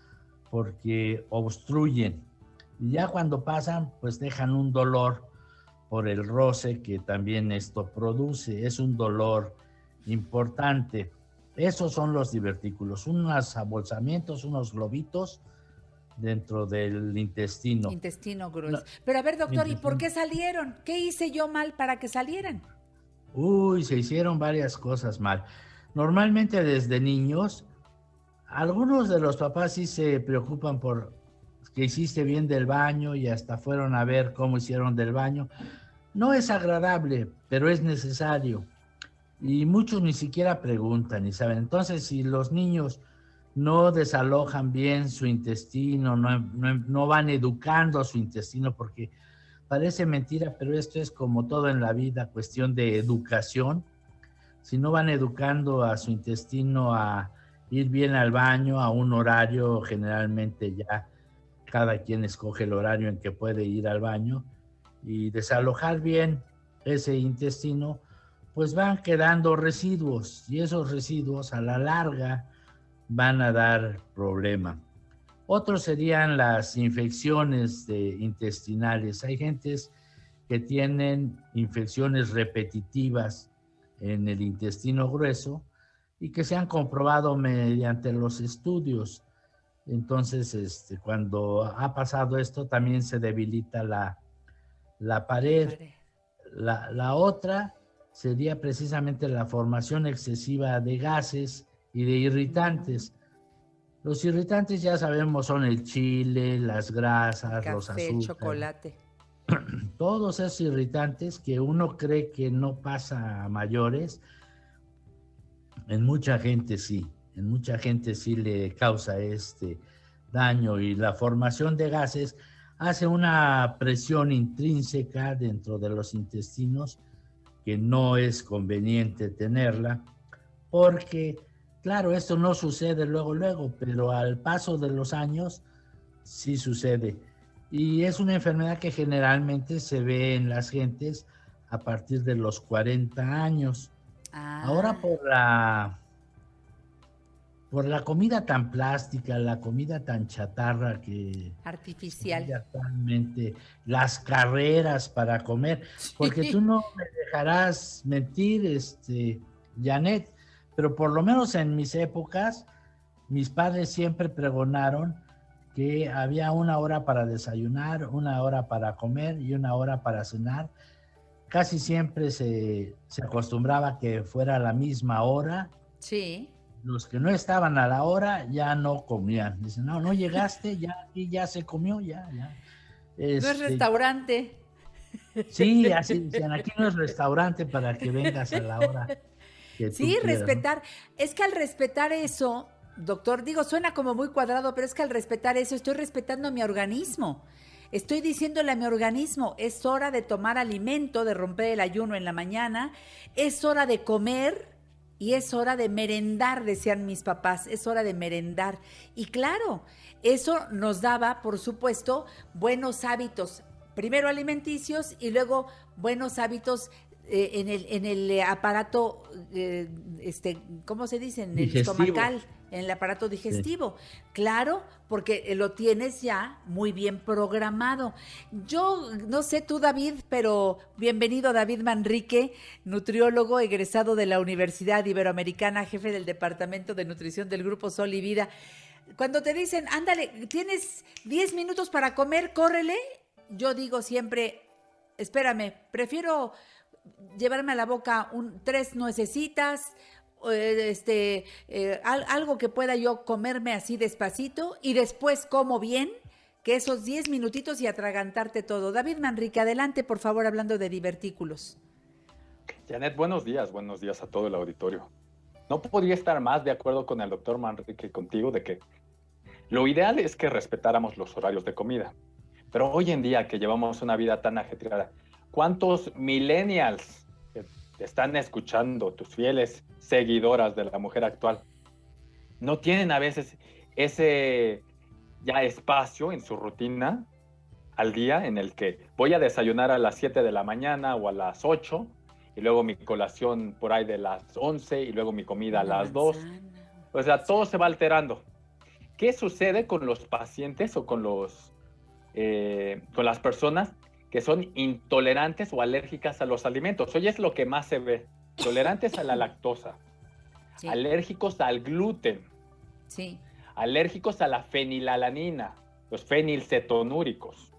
porque obstruyen. Y ya cuando pasan, pues dejan un dolor por el roce que también esto produce. Es un dolor importante. Esos son los divertículos, unos abolsamientos, unos globitos dentro del intestino. Intestino grueso. Pero a ver, doctor, ¿y por qué salieron? ¿Qué hice yo mal para que salieran? Uy, se hicieron varias cosas mal. Normalmente desde niños, algunos de los papás sí se preocupan por que hiciste bien del baño y hasta fueron a ver cómo hicieron del baño. No es agradable, pero es necesario. Y muchos ni siquiera preguntan ni saben. Entonces, si los niños no desalojan bien su intestino, no van educando su intestino, porque parece mentira, pero esto es como todo en la vida, cuestión de educación. Si no van educando a su intestino a ir bien al baño, a un horario, generalmente ya cada quien escoge el horario en que puede ir al baño, y desalojar bien ese intestino, pues van quedando residuos, y esos residuos a la larga van a dar problema. Otros serían las infecciones intestinales. Hay gentes que tienen infecciones repetitivas en el intestino grueso y que se han comprobado mediante los estudios. Entonces, cuando ha pasado esto, también se debilita la pared. La otra sería precisamente la formación excesiva de gases y de irritantes. Los irritantes ya sabemos son el chile, las grasas, los azúcares, chocolate. Todos esos irritantes que uno cree que no pasa a mayores, en mucha gente sí le causa este daño, y la formación de gases hace una presión intrínseca dentro de los intestinos que no es conveniente tenerla, porque claro, esto no sucede luego, pero al paso de los años sí sucede. Y es una enfermedad que generalmente se ve en las gentes a partir de los 40 años. Ahora por la comida tan plástica, la comida tan chatarra que... artificial. Actualmente, las carreras para comer, porque tú no me dejarás mentir, Janet, pero por lo menos en mis épocas, mis padres siempre pregonaron que había una hora para desayunar, una hora para comer y una hora para cenar. Casi siempre se acostumbraba que fuera a la misma hora. Sí. Los que no estaban a la hora ya no comían. Dicen, no llegaste, ya aquí ya se comió, ya. No es restaurante. Sí, así dicen, aquí no es restaurante para que vengas a la hora que sí, tú quieras, respetar. ¿No? Es que al respetar eso, doctor, digo, suena como muy cuadrado, pero es que al respetar eso estoy respetando a mi organismo. Estoy diciéndole a mi organismo, es hora de tomar alimento, de romper el ayuno en la mañana, es hora de comer y es hora de merendar, decían mis papás, es hora de merendar. Y claro, eso nos daba, por supuesto, buenos hábitos, primero alimenticios y luego buenos hábitos en el aparato, ¿cómo se dice? En el estomacal, en el aparato digestivo. Sí. Claro, porque lo tienes ya muy bien programado. Yo no sé tú, David, pero bienvenido David Manrique, nutriólogo egresado de la Universidad Iberoamericana, jefe del Departamento de Nutrición del Grupo Sol y Vida. Cuando te dicen, ándale, tienes 10 minutos para comer, córrele, yo digo siempre, espérame, prefiero llevarme a la boca 3 nuecesitas, algo que pueda yo comerme así despacito y después como bien, que esos 10 minutitos y atragantarte todo. David Manrique, adelante por favor hablando de divertículos. Janet, buenos días a todo el auditorio. No podría estar más de acuerdo con el doctor Manrique, contigo, de que lo ideal es que respetáramos los horarios de comida. Pero hoy en día que llevamos una vida tan ajetreada, ¿cuántos millennials que te están escuchando, tus fieles seguidoras de La Mujer Actual, no tienen a veces ese ya espacio en su rutina al día en el que voy a desayunar a las 7 de la mañana o a las 8 y luego mi colación por ahí de las 11 y luego mi comida a las 2? O sea, todo se va alterando. ¿qué sucede con los pacientes o con las personas que son intolerantes o alérgicas a los alimentos? Hoy es lo que más se ve. Tolerantes a la lactosa, sí. Alérgicos al gluten, sí. Alérgicos a la fenilalanina, los fenilcetonúricos.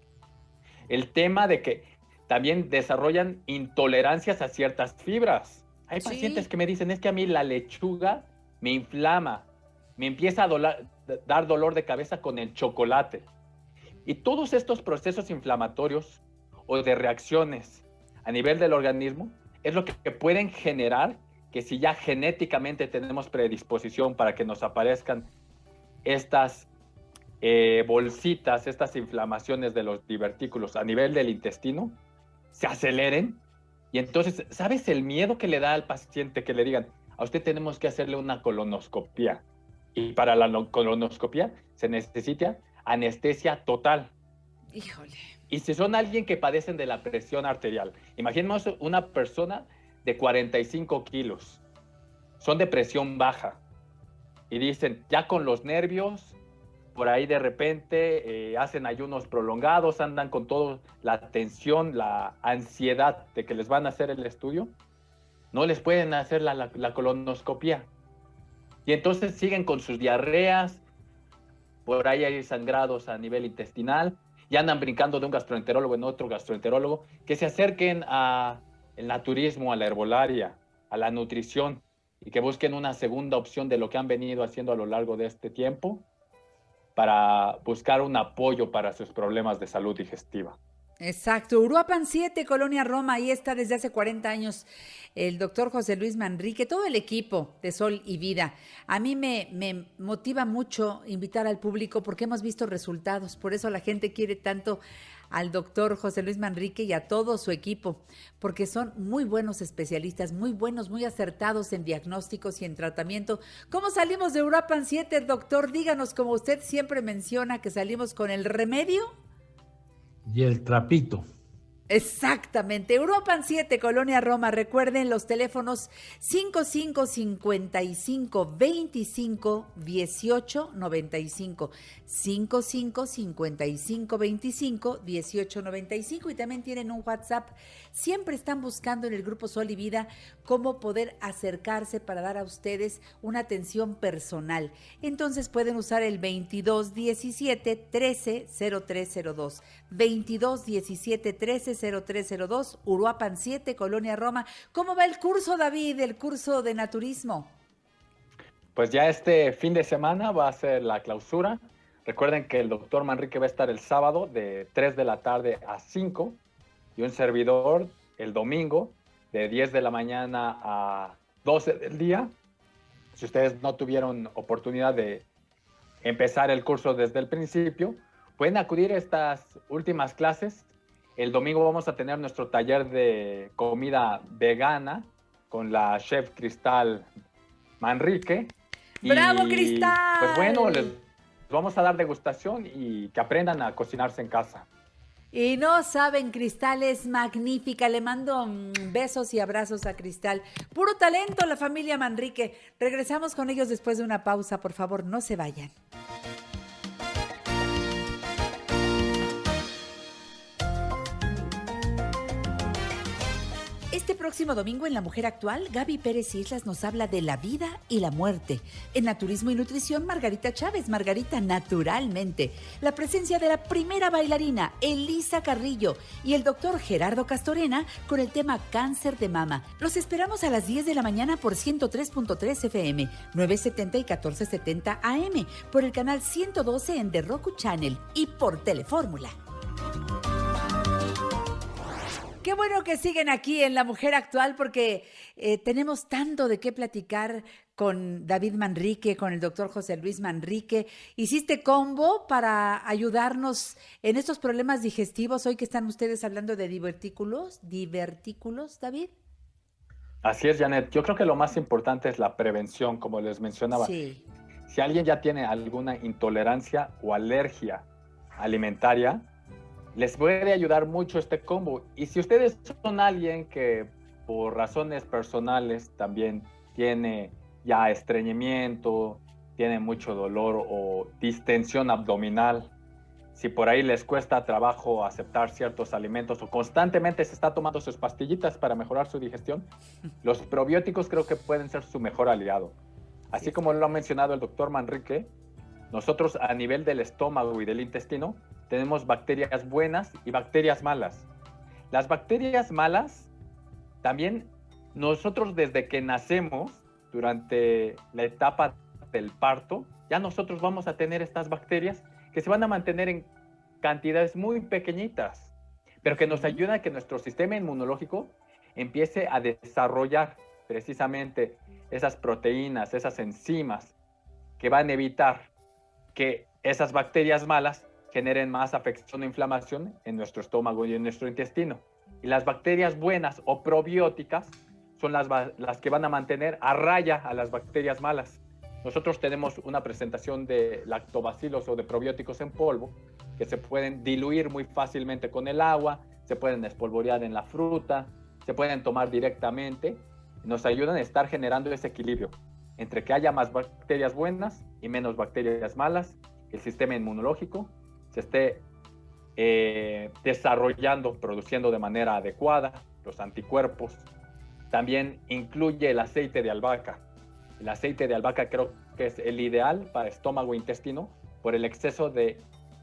El tema de que también desarrollan intolerancias a ciertas fibras. Hay pacientes que me dicen, es que a mí la lechuga me inflama, me empieza a dar dolor de cabeza con el chocolate. Y todos estos procesos inflamatorios o de reacciones a nivel del organismo es lo que pueden generar que si ya genéticamente tenemos predisposición para que nos aparezcan estas bolsitas, estas inflamaciones de los divertículos a nivel del intestino, se aceleren. Y entonces, ¿sabes el miedo que le da al paciente que le digan, a usted tenemos que hacerle una colonoscopía? Y para la colonoscopía se necesita anestesia total. Híjole. Y si son alguien que padecen de la presión arterial, imaginemos una persona de 45 kilos, son de presión baja, y dicen, ya con los nervios, por ahí de repente hacen ayunos prolongados, andan con toda la tensión, la ansiedad de que les van a hacer el estudio, no les pueden hacer la colonoscopía. Y entonces siguen con sus diarreas, por ahí hay sangrados a nivel intestinal, y andan brincando de un gastroenterólogo en otro gastroenterólogo, que se acerquen al naturismo, a la herbolaria, a la nutrición, y que busquen una segunda opción de lo que han venido haciendo a lo largo de este tiempo para buscar un apoyo para sus problemas de salud digestiva. Exacto. Uruapan 7, Colonia Roma, ahí está desde hace 40 años el doctor José Luis Manrique, todo el equipo de Sol y Vida. A mí me motiva mucho invitar al público porque hemos visto resultados, por eso la gente quiere tanto al doctor José Luis Manrique y a todo su equipo, porque son muy buenos especialistas, muy buenos, muy acertados en diagnósticos y en tratamiento. ¿Cómo salimos de Uruapan 7, doctor? Díganos, como usted siempre menciona, que salimos con el remedio y el trapito. Exactamente. Uruapan 7, Colonia Roma. Recuerden los teléfonos 5555-25-1895, 5555-25-1895, y también tienen un WhatsApp. Siempre están buscando en el Grupo Sol y Vida cómo poder acercarse para dar a ustedes una atención personal. Entonces pueden usar el 2217-130302, 2217-130302, Uruapan 7, Colonia Roma. ¿Cómo va el curso, David, el curso de naturismo? Pues ya este fin de semana va a ser la clausura. Recuerden que el doctor Manrique va a estar el sábado de 3 de la tarde a 5 y un servidor el domingo de 10 de la mañana a 12 del día. Si ustedes no tuvieron oportunidad de empezar el curso desde el principio, pueden acudir a estas últimas clases. El domingo vamos a tener nuestro taller de comida vegana con la chef Cristal Manrique. ¡Bravo, Cristal! Pues bueno, les vamos a dar degustación y que aprendan a cocinarse en casa. Y no saben, Cristal es magnífica. Le mando besos y abrazos a Cristal. Puro talento, la familia Manrique. Regresamos con ellos después de una pausa. Por favor, no se vayan. Este próximo domingo en La Mujer Actual, Gaby Pérez Islas nos habla de la vida y la muerte. En Naturismo y Nutrición, Margarita Chávez, Margarita Naturalmente. La presencia de la primera bailarina, Elisa Carrillo, y el doctor Gerardo Castorena con el tema cáncer de mama. Los esperamos a las 10 de la mañana por 103.3 FM, 970 y 1470 AM, por el canal 112 en The Roku Channel y por Telefórmula. Qué bueno que siguen aquí en La Mujer Actual porque tenemos tanto de qué platicar con David Manrique, con el doctor José Luis Manrique. ¿Hiciste combo para ayudarnos en estos problemas digestivos hoy que están ustedes hablando de divertículos, David? Así es, Janet. Yo creo que lo más importante es la prevención, como les mencionaba. Sí. Si alguien ya tiene alguna intolerancia o alergia alimentaria, les puede ayudar mucho este combo. Y si ustedes son alguien que por razones personales también tiene ya estreñimiento, tienen mucho dolor o distensión abdominal, si por ahí les cuesta trabajo aceptar ciertos alimentos o constantemente se está tomando sus pastillitas para mejorar su digestión, los probióticos creo que pueden ser su mejor aliado. Así como lo ha mencionado el doctor Manrique, nosotros a nivel del estómago y del intestino tenemos bacterias buenas y bacterias malas. Las bacterias malas también nosotros desde que nacemos, durante la etapa del parto, ya nosotros vamos a tener estas bacterias que se van a mantener en cantidades muy pequeñitas, pero que nos ayudan a que nuestro sistema inmunológico empiece a desarrollar precisamente esas proteínas, esas enzimas que van a evitar que esas bacterias malas generen más afección o inflamación en nuestro estómago y en nuestro intestino. Y las bacterias buenas o probióticas son las que van a mantener a raya a las bacterias malas. Nosotros tenemos una presentación de lactobacilos o de probióticos en polvo que se pueden diluir muy fácilmente con el agua, se pueden espolvorear en la fruta, se pueden tomar directamente. Nos ayudan a estar generando ese equilibrio entre que haya más bacterias buenas y menos bacterias malas, el sistema inmunológico se esté desarrollando, produciendo de manera adecuada los anticuerpos. También incluye el aceite de albahaca. El aceite de albahaca creo que es el ideal para estómago e intestino por el exceso de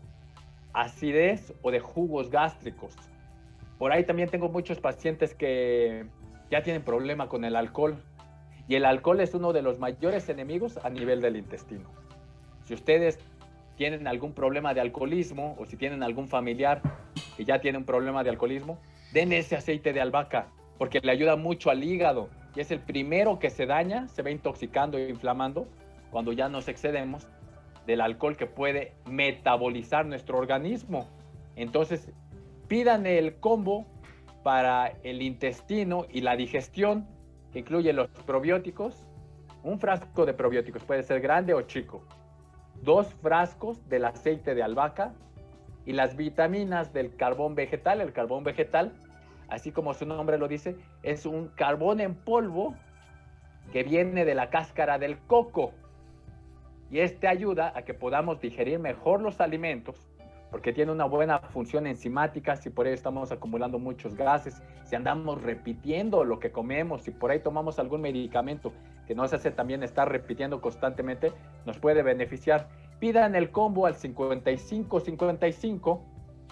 acidez o de jugos gástricos. Por ahí también tengo muchos pacientes que ya tienen problema con el alcohol y el alcohol es uno de los mayores enemigos a nivel del intestino. Si ustedes tienen algún problema de alcoholismo o si tienen algún familiar que ya tiene un problema de alcoholismo, den ese aceite de albahaca porque le ayuda mucho al hígado y es el primero que se daña, se va intoxicando e inflamando cuando ya nos excedemos del alcohol que puede metabolizar nuestro organismo. Entonces, pidan el combo para el intestino y la digestión, que incluye los probióticos. Un frasco de probióticos puede ser grande o chico. 2 frascos del aceite de albahaca y las vitaminas del carbón vegetal. El carbón vegetal, así como su nombre lo dice, es un carbón en polvo que viene de la cáscara del coco. Y este ayuda a que podamos digerir mejor los alimentos, porque tiene una buena función enzimática. Si por ahí estamos acumulando muchos gases, si andamos repitiendo lo que comemos, si por ahí tomamos algún medicamento que nos hace también estar repitiendo constantemente, nos puede beneficiar. Pidan el combo al 55 55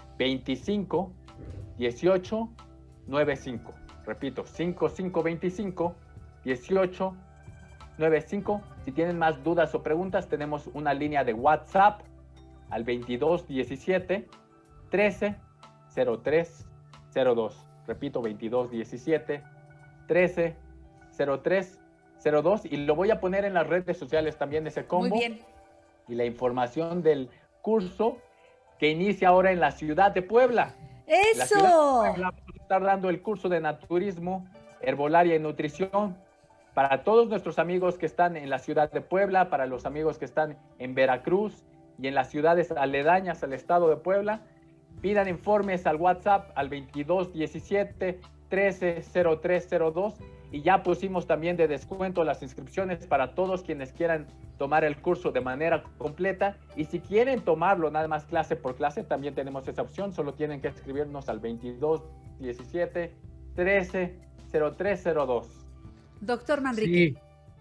25 18 95. Repito, 55 25 18 95. Si tienen más dudas o preguntas, tenemos una línea de WhatsApp al 22 17 13 03 02. Repito, 22 17 13 03 02. Y lo voy a poner en las redes sociales también ese combo. Muy bien. Y la información del curso que inicia ahora en la ciudad de Puebla. ¡Eso! La ciudad de Puebla vamos a estar dando el curso de naturismo, herbolaria y nutrición para todos nuestros amigos que están en la ciudad de Puebla, para los amigos que están en Veracruz y en las ciudades aledañas al estado de Puebla. Pidan informes al WhatsApp al 22 17 13 03 02 y ya pusimos también de descuento las inscripciones para todos quienes quieran tomar el curso de manera completa, y si quieren tomarlo nada más clase por clase, también tenemos esa opción. Solo tienen que escribirnos al 22 17 13 03 02. Doctor Manrique.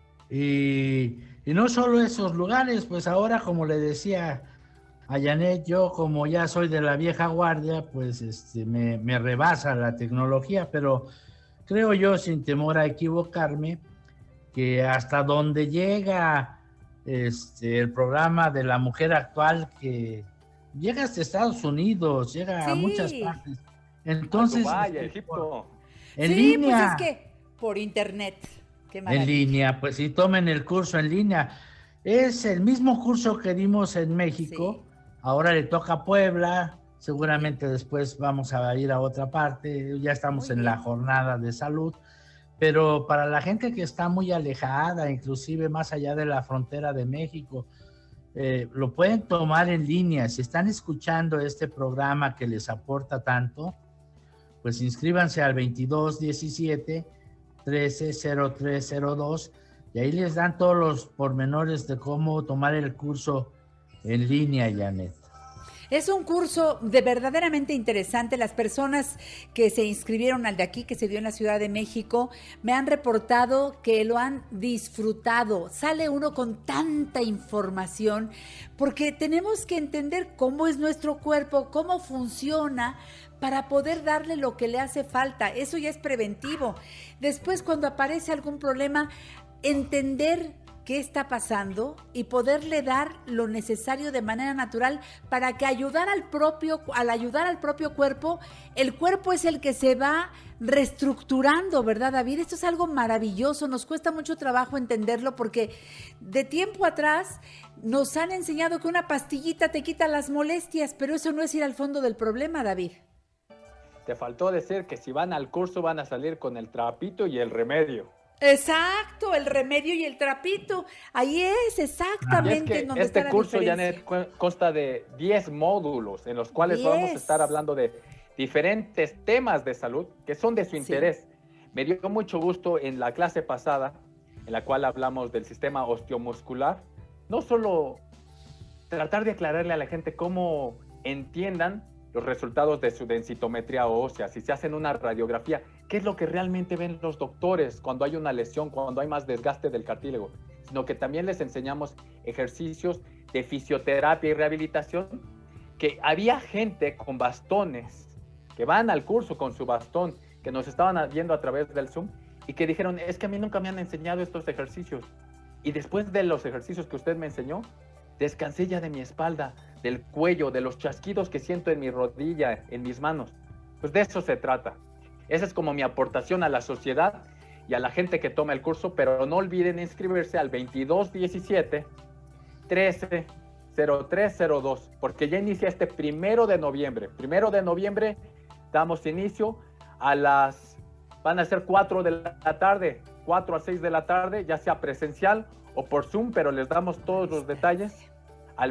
Sí, y no solo esos lugares, pues ahora, como le decía a Janet, yo como ya soy de la vieja guardia, pues me rebasa la tecnología, pero creo yo, sin temor a equivocarme, que hasta donde llega el programa de La Mujer Actual, que llega hasta Estados Unidos, llega a muchas partes. Entonces, Dubái, Egipto. En línea. Pues es que por internet. Qué En maravilla. línea, pues sí, tomen el curso en línea. Es el mismo curso que dimos en México. Ahora le toca a Puebla. Seguramente después vamos a ir a otra parte. Ya estamos en la jornada de salud. Pero para la gente que está muy alejada, inclusive más allá de la frontera de México, lo pueden tomar en línea. Si están escuchando este programa que les aporta tanto, pues inscríbanse al 22 17 13 03 02. y ahí les dan todos los pormenores de cómo tomar el curso en línea, Janet. Es un curso de verdaderamente interesante. Las personas que se inscribieron al de aquí, que se dio en la Ciudad de México, me han reportado que lo han disfrutado. Sale uno con tanta información, porque tenemos que entender cómo es nuestro cuerpo, cómo funciona, para poder darle lo que le hace falta. Eso ya es preventivo. Después, cuando aparece algún problema, entender qué está pasando y poderle dar lo necesario de manera natural para que al ayudar al propio cuerpo, el cuerpo es el que se va reestructurando, ¿verdad, David? Esto es algo maravilloso, nos cuesta mucho trabajo entenderlo porque de tiempo atrás nos han enseñado que una pastillita te quita las molestias, pero eso no es ir al fondo del problema, David. Te faltó decir que si van al curso van a salir con el trapito y el remedio. Exacto, el remedio y el trapito. Ahí es exactamente es que donde está la curso, diferencia. Janet, consta de 10 módulos en los cuales 10. vamos a estar hablando de diferentes temas de salud que son de su interés. Me dio mucho gusto en la clase pasada, en la cual hablamos del sistema osteomuscular, no solo tratar de aclararle a la gente cómo entiendan los resultados de su densitometría ósea, si se hacen una radiografía, qué es lo que realmente ven los doctores cuando hay una lesión, cuando hay más desgaste del cartílago, sino que también les enseñamos ejercicios de fisioterapia y rehabilitación, que había gente con bastones, que van al curso con su bastón, que nos estaban viendo a través del Zoom, y que dijeron, es que a mí nunca me han enseñado estos ejercicios, y después de los ejercicios que usted me enseñó, descansé ya de mi espalda, del cuello, de los chasquidos que siento en mi rodilla, en mis manos. Pues de eso se trata. Esa es como mi aportación a la sociedad y a la gente que toma el curso, pero no olviden inscribirse al 2217-130302, porque ya inicia este 1 de noviembre. 1 de noviembre damos inicio van a ser 4 de la tarde, 4 a 6 de la tarde, ya sea presencial o por Zoom, pero les damos todos los detalles al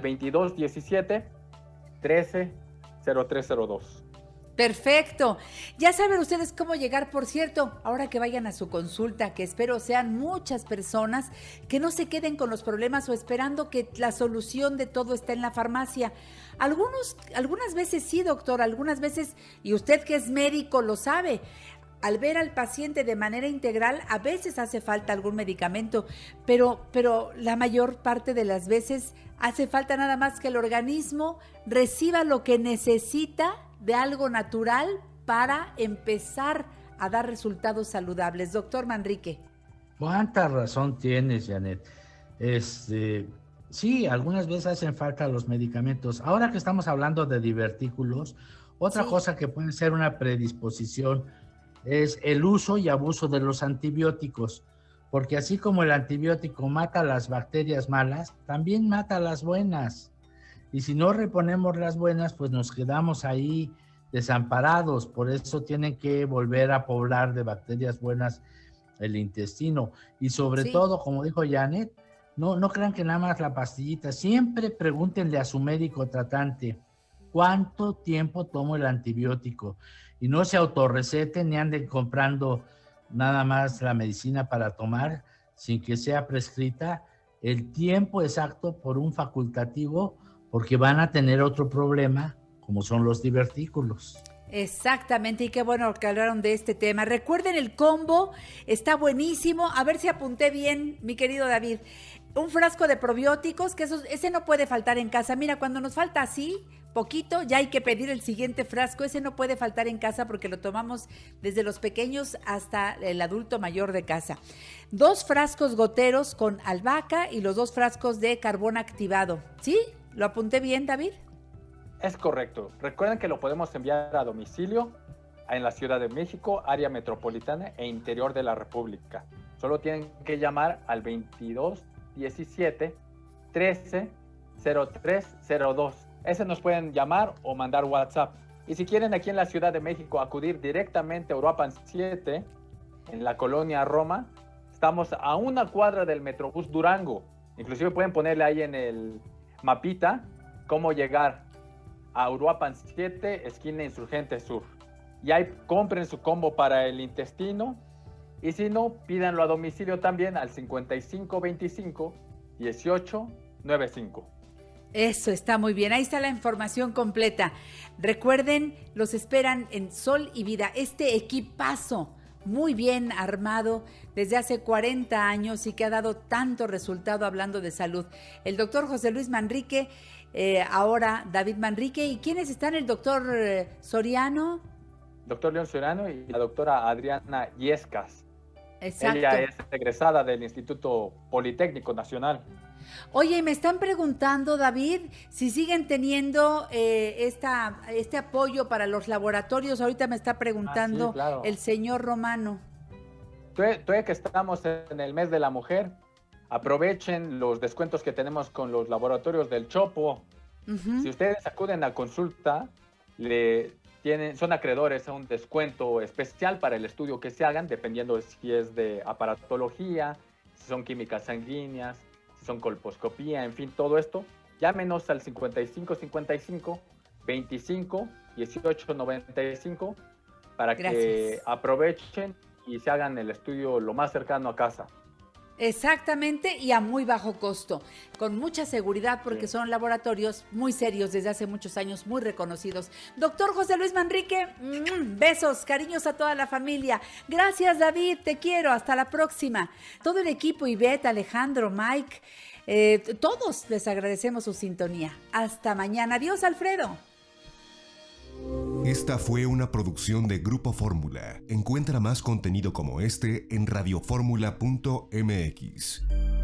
2217-130302. Perfecto. Ya saben ustedes cómo llegar, por cierto, ahora que vayan a su consulta, que espero sean muchas personas, que no se queden con los problemas o esperando que la solución de todo está en la farmacia. Algunas veces sí, doctor, algunas veces, y usted que es médico lo sabe, al ver al paciente de manera integral, a veces hace falta algún medicamento, pero la mayor parte de las veces hace falta nada más que el organismo reciba lo que necesita de algo natural para empezar a dar resultados saludables. Doctor Manrique. ¿Cuánta razón tienes, Janet? Sí, algunas veces hacen falta los medicamentos. Ahora que estamos hablando de divertículos, otra cosa que puede ser una predisposición es el uso y abuso de los antibióticos, porque así como el antibiótico mata las bacterias malas, también mata las buenas. Y si no reponemos las buenas, pues nos quedamos ahí desamparados. Por eso tienen que volver a poblar de bacterias buenas el intestino. Y sobre todo, como dijo Janet, no crean que nada más la pastillita. Siempre pregúntenle a su médico tratante, ¿cuánto tiempo tomo el antibiótico? Y no se autorreceten ni anden comprando nada más la medicina para tomar sin que sea prescrita el tiempo exacto por un facultativo, porque van a tener otro problema como son los divertículos. Exactamente, y qué bueno que hablaron de este tema. Recuerden el combo, está buenísimo. A ver si apunté bien, mi querido David. Un frasco de probióticos, que ese no puede faltar en casa. Mira, cuando nos falta así poquito, ya hay que pedir el siguiente frasco. Ese no puede faltar en casa porque lo tomamos desde los pequeños hasta el adulto mayor de casa. 2 frascos goteros con albahaca y los 2 frascos de carbón activado. ¿Sí? ¿Lo apunté bien, David? Es correcto. Recuerden que lo podemos enviar a domicilio en la Ciudad de México, área metropolitana e interior de la República. Solo tienen que llamar al 2217-130302. Ese nos pueden llamar o mandar WhatsApp. Y si quieren aquí en la Ciudad de México acudir directamente a Uruapan 7, en la colonia Roma, estamos a 1 cuadra del Metrobús Durango. Inclusive pueden ponerle ahí en el mapita cómo llegar a Uruapan 7, esquina Insurgente Sur. Y ahí compren su combo para el intestino Y si no, pídanlo a domicilio también al 5525-1895. Eso está muy bien, ahí está la información completa. Recuerden, los esperan en Sol y Vida, este equipazo muy bien armado desde hace 40 años y que ha dado tanto resultado hablando de salud. El doctor José Luis Manrique, ahora David Manrique. ¿Y quiénes están? El doctor Soriano. Doctor León Soriano y la doctora Adriana Yescas. Exacto. Ella es egresada del Instituto Politécnico Nacional. Oye, y me están preguntando, David, si siguen teniendo este apoyo para los laboratorios. Ahorita me está preguntando sí, claro. El señor Romano. Todavía que estamos en el mes de la mujer, aprovechen los descuentos que tenemos con los laboratorios del Chopo. Si ustedes acuden a consulta, son acreedores a un descuento especial para el estudio que se hagan, dependiendo si es de aparatología, si son químicas sanguíneas, si son colposcopía, en fin, todo esto. Llámenos al 5555 25 18 95 para que aprovechen y se hagan el estudio lo más cercano a casa. Exactamente, y a muy bajo costo, con mucha seguridad, porque son laboratorios muy serios desde hace muchos años, muy reconocidos. Doctor José Luis Manrique, besos, cariños a toda la familia. Gracias, David, te quiero, hasta la próxima. Todo el equipo, Ivette, Alejandro, Mike, todos les agradecemos su sintonía. Hasta mañana. Adiós, Alfredo. Esta fue una producción de Grupo Fórmula. Encuentra más contenido como este en radioformula.mx.